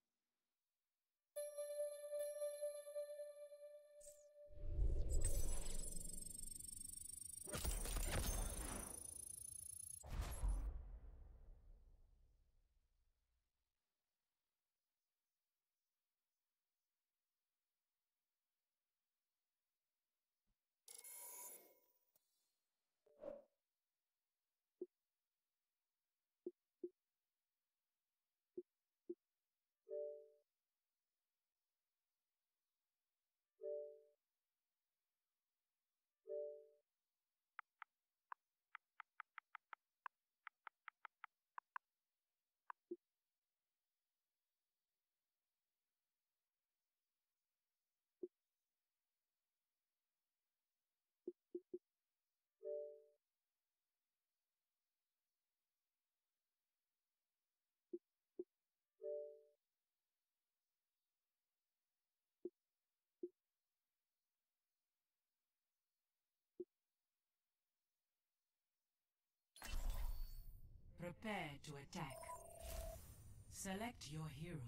Prepare to attack. Select your hero.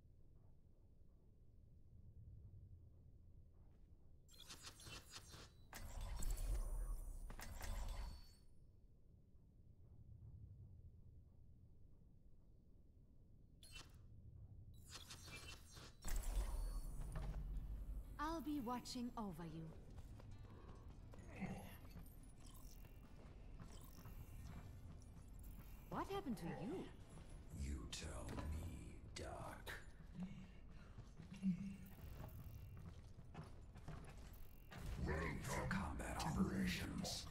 I'll be watching over you. What happened to you? You tell me, Doc. Ready for combat operations.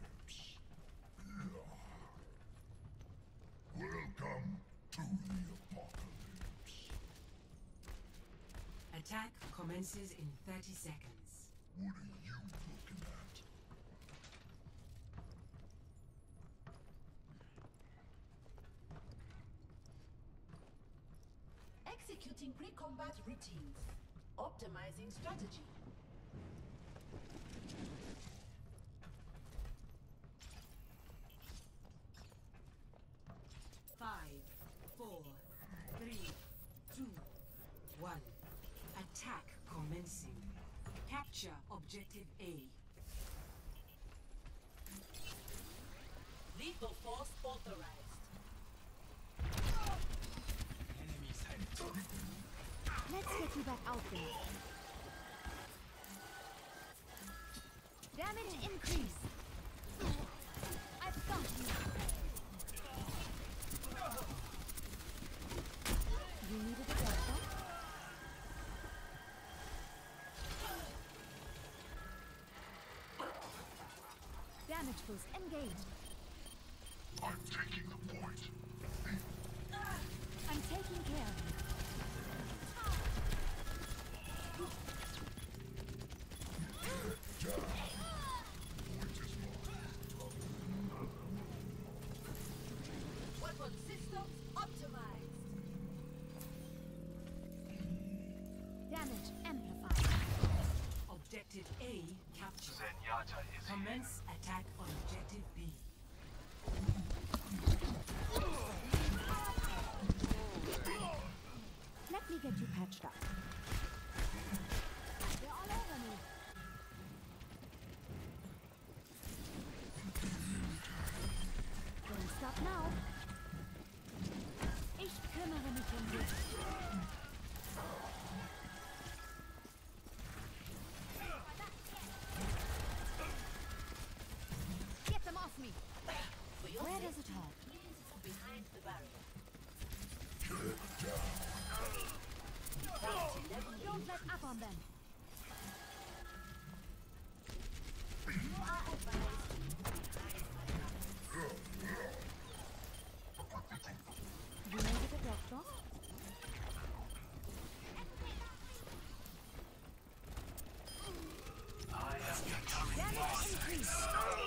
Welcome to the apocalypse. Attack commences in thirty seconds. What are you looking at? Executing pre-combat routines. Optimizing strategy. Five, four, three, two, one. Attack commencing. Capture objective A. Lethal force authorized. Let's get you back out there. Damage increase. I've got you. You needed a doctor? Damage boost engaged. I'm taking the point. I'm taking care of you. Weapon systems optimized. get you patched up. They're all over me. Don't stop now. Ich kümmere mich um dich. Get them off me. Where does it hurt? Behind the barrier. Don't let up on them. You made it a doctor? Damage increase.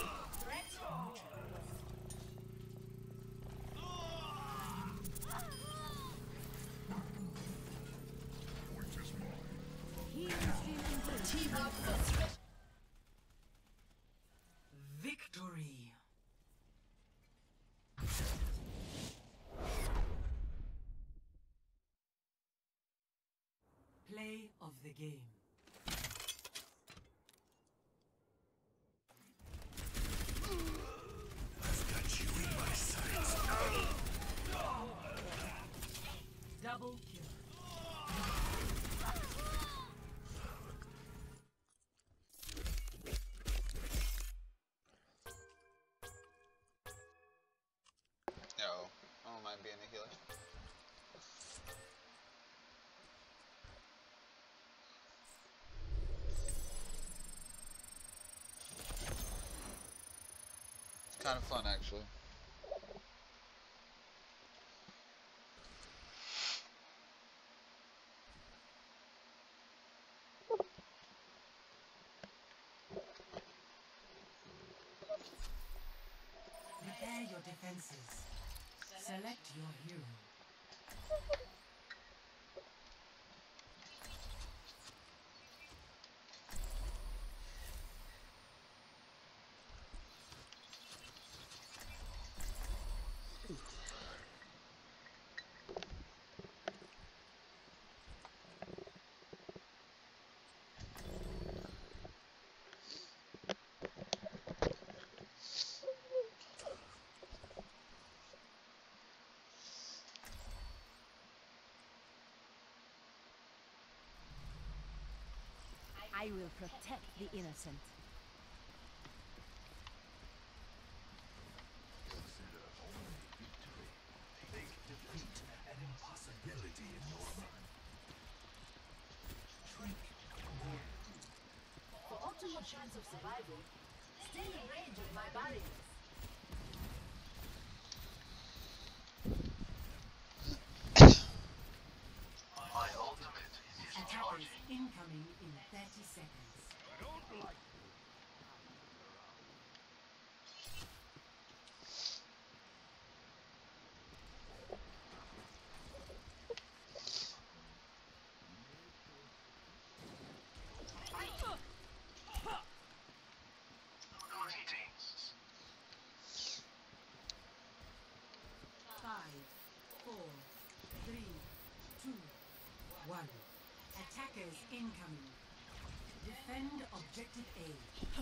Team up for Victory. Play of the game. I've got you in my sights. Double kill. No, I don't mind being a healer. It's kind of fun, actually. Prepare your defenses. Select your hero. I will protect the innocent. Make defeat an impossibility in your mind. Drink more. For optimal chance of survival, stay in range of my barriers. My ultimate is Attackers incoming in thirty seconds. Five, four, three, two, one. Attackers incoming. Defend objective A.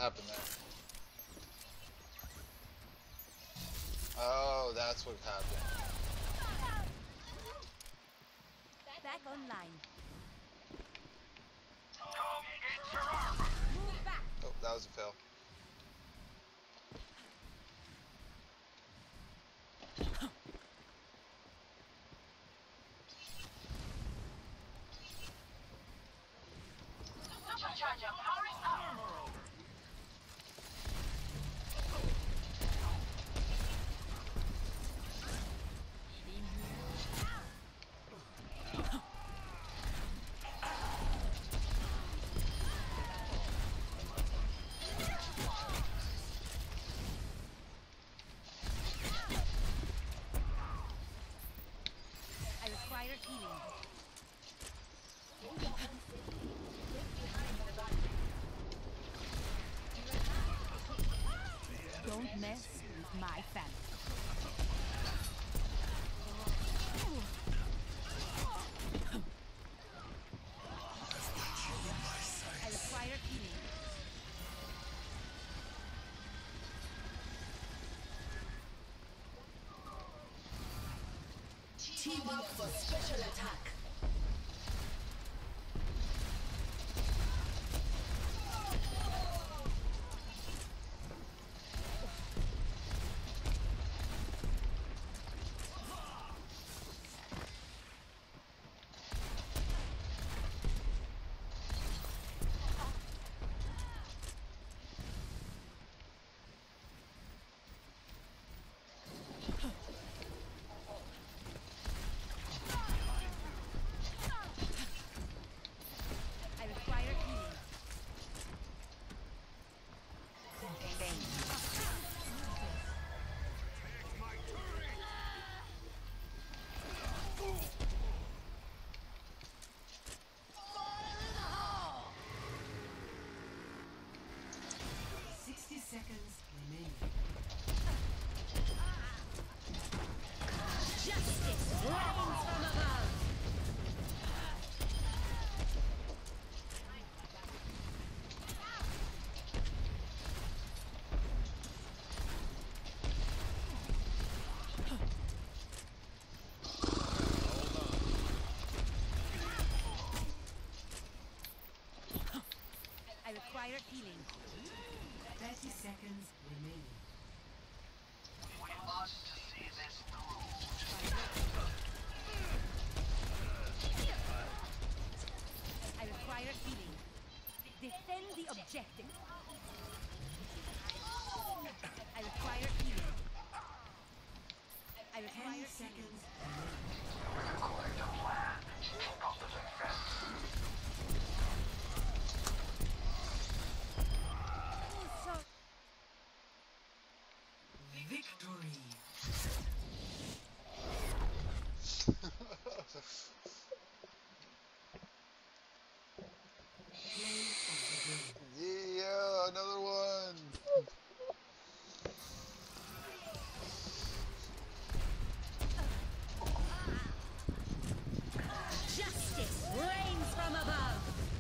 happened there? Oh, that's what happened. Back online. Come get your armor. Move back. Oh, that was a fail. Supercharger powering up. I require healing. Don't mess with my family. I require healing. Team up for special attack. I require healing. Sixty seconds remaining. Justice reigns from above. I require healing. Thirty seconds remaining. We must see this through. I require healing. Defend the objective. I require healing. I require Ten healing. seconds. According to plan, keep up the defense. Victory. Play of the game. Yeah, another one. Justice reigns from above.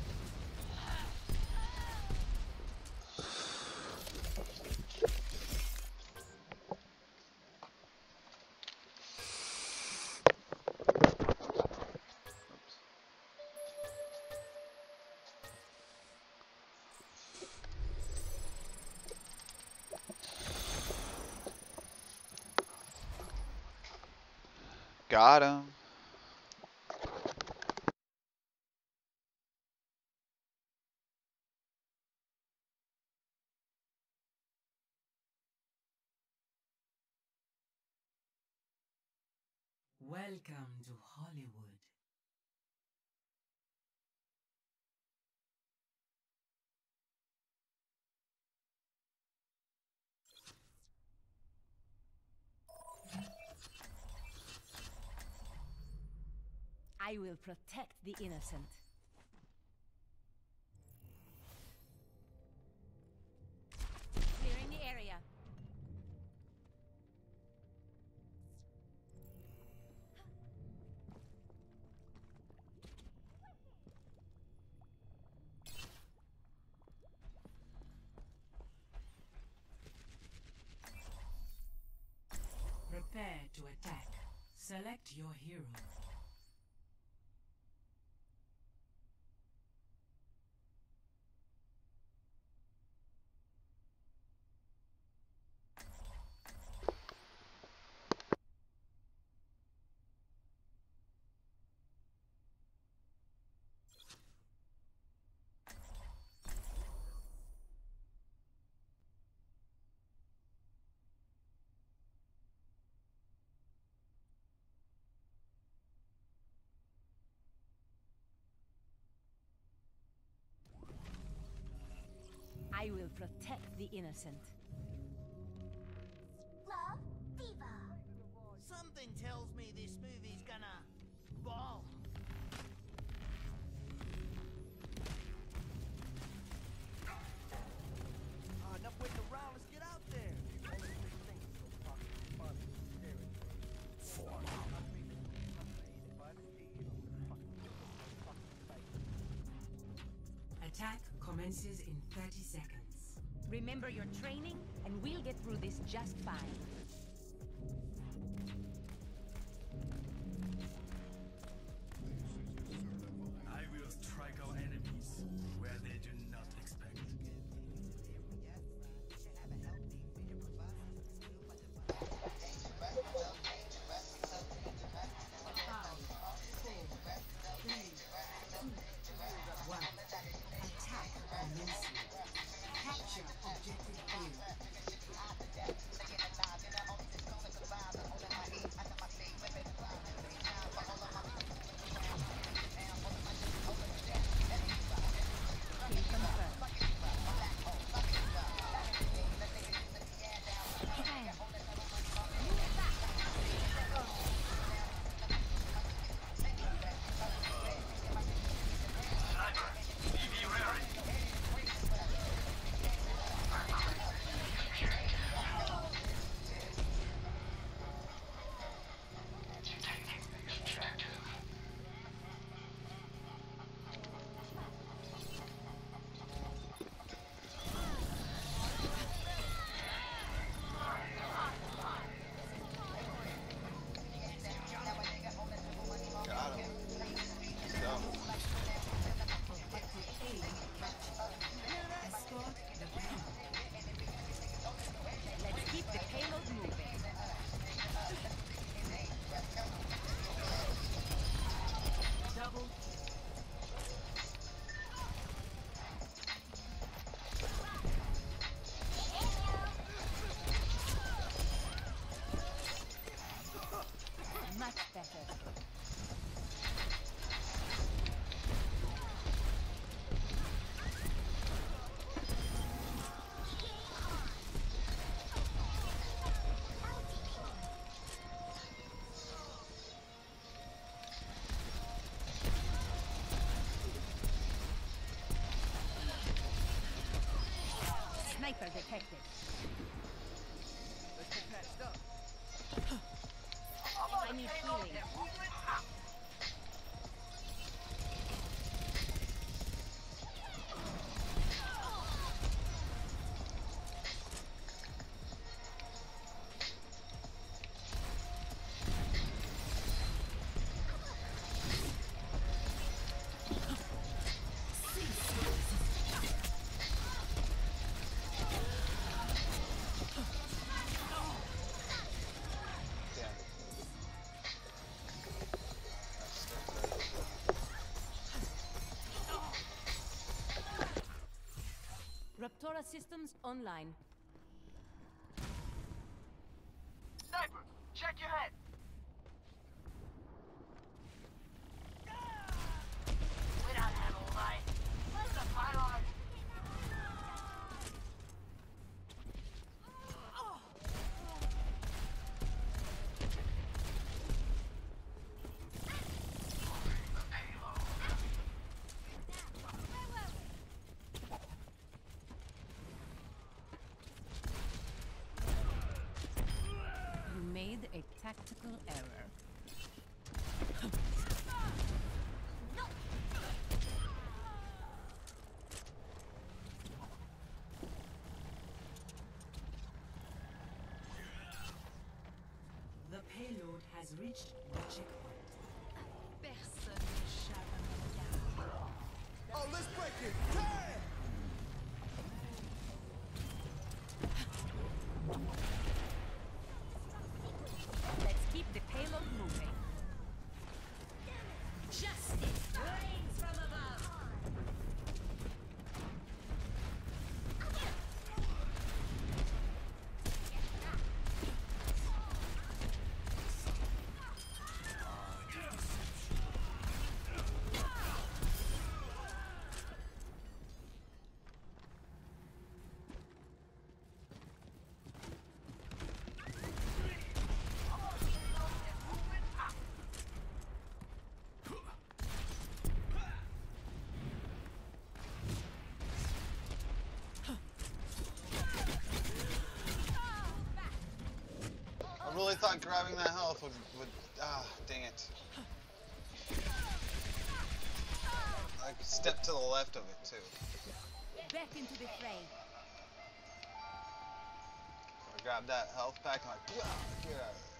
Got him. Welcome to Hollywood. I will protect the innocent. Clearing the area. attack. Select your hero. I will protect the innocent. Love, Viva. Something tells me this movie's gonna bomb. Oh, enough waiting around. Let's get out there. Only three things so fucking fun and scary. For If I see you, I'm gonna fucking kill this fucking face. Attack commences in thirty seconds. Remember your training, and we'll get through this just fine. I will strike our enemies where they do not expect. One. Attack commences. Capture objective A. Kill confirmed. Got him. Let's go. Objective A captured. Escort the payload. Let's keep the payload moving. Double. Much better. Sniper detected. Let's get patched up. I need healing. Damn it. Raptora systems online. Sniper, check your head. We don't have all night. Where's the pylon? You made a tactical error. The payload has reached the checkpoint. Personne n'échappe à mon regard. Oh, let's break it! Damn! Let's keep the payload moving. Justice reigns from above. I really thought grabbing that health would, would ah, dang it. I could step to the left of it too. Back into the fray. I grabbed that health pack and like, yeah, get out of there.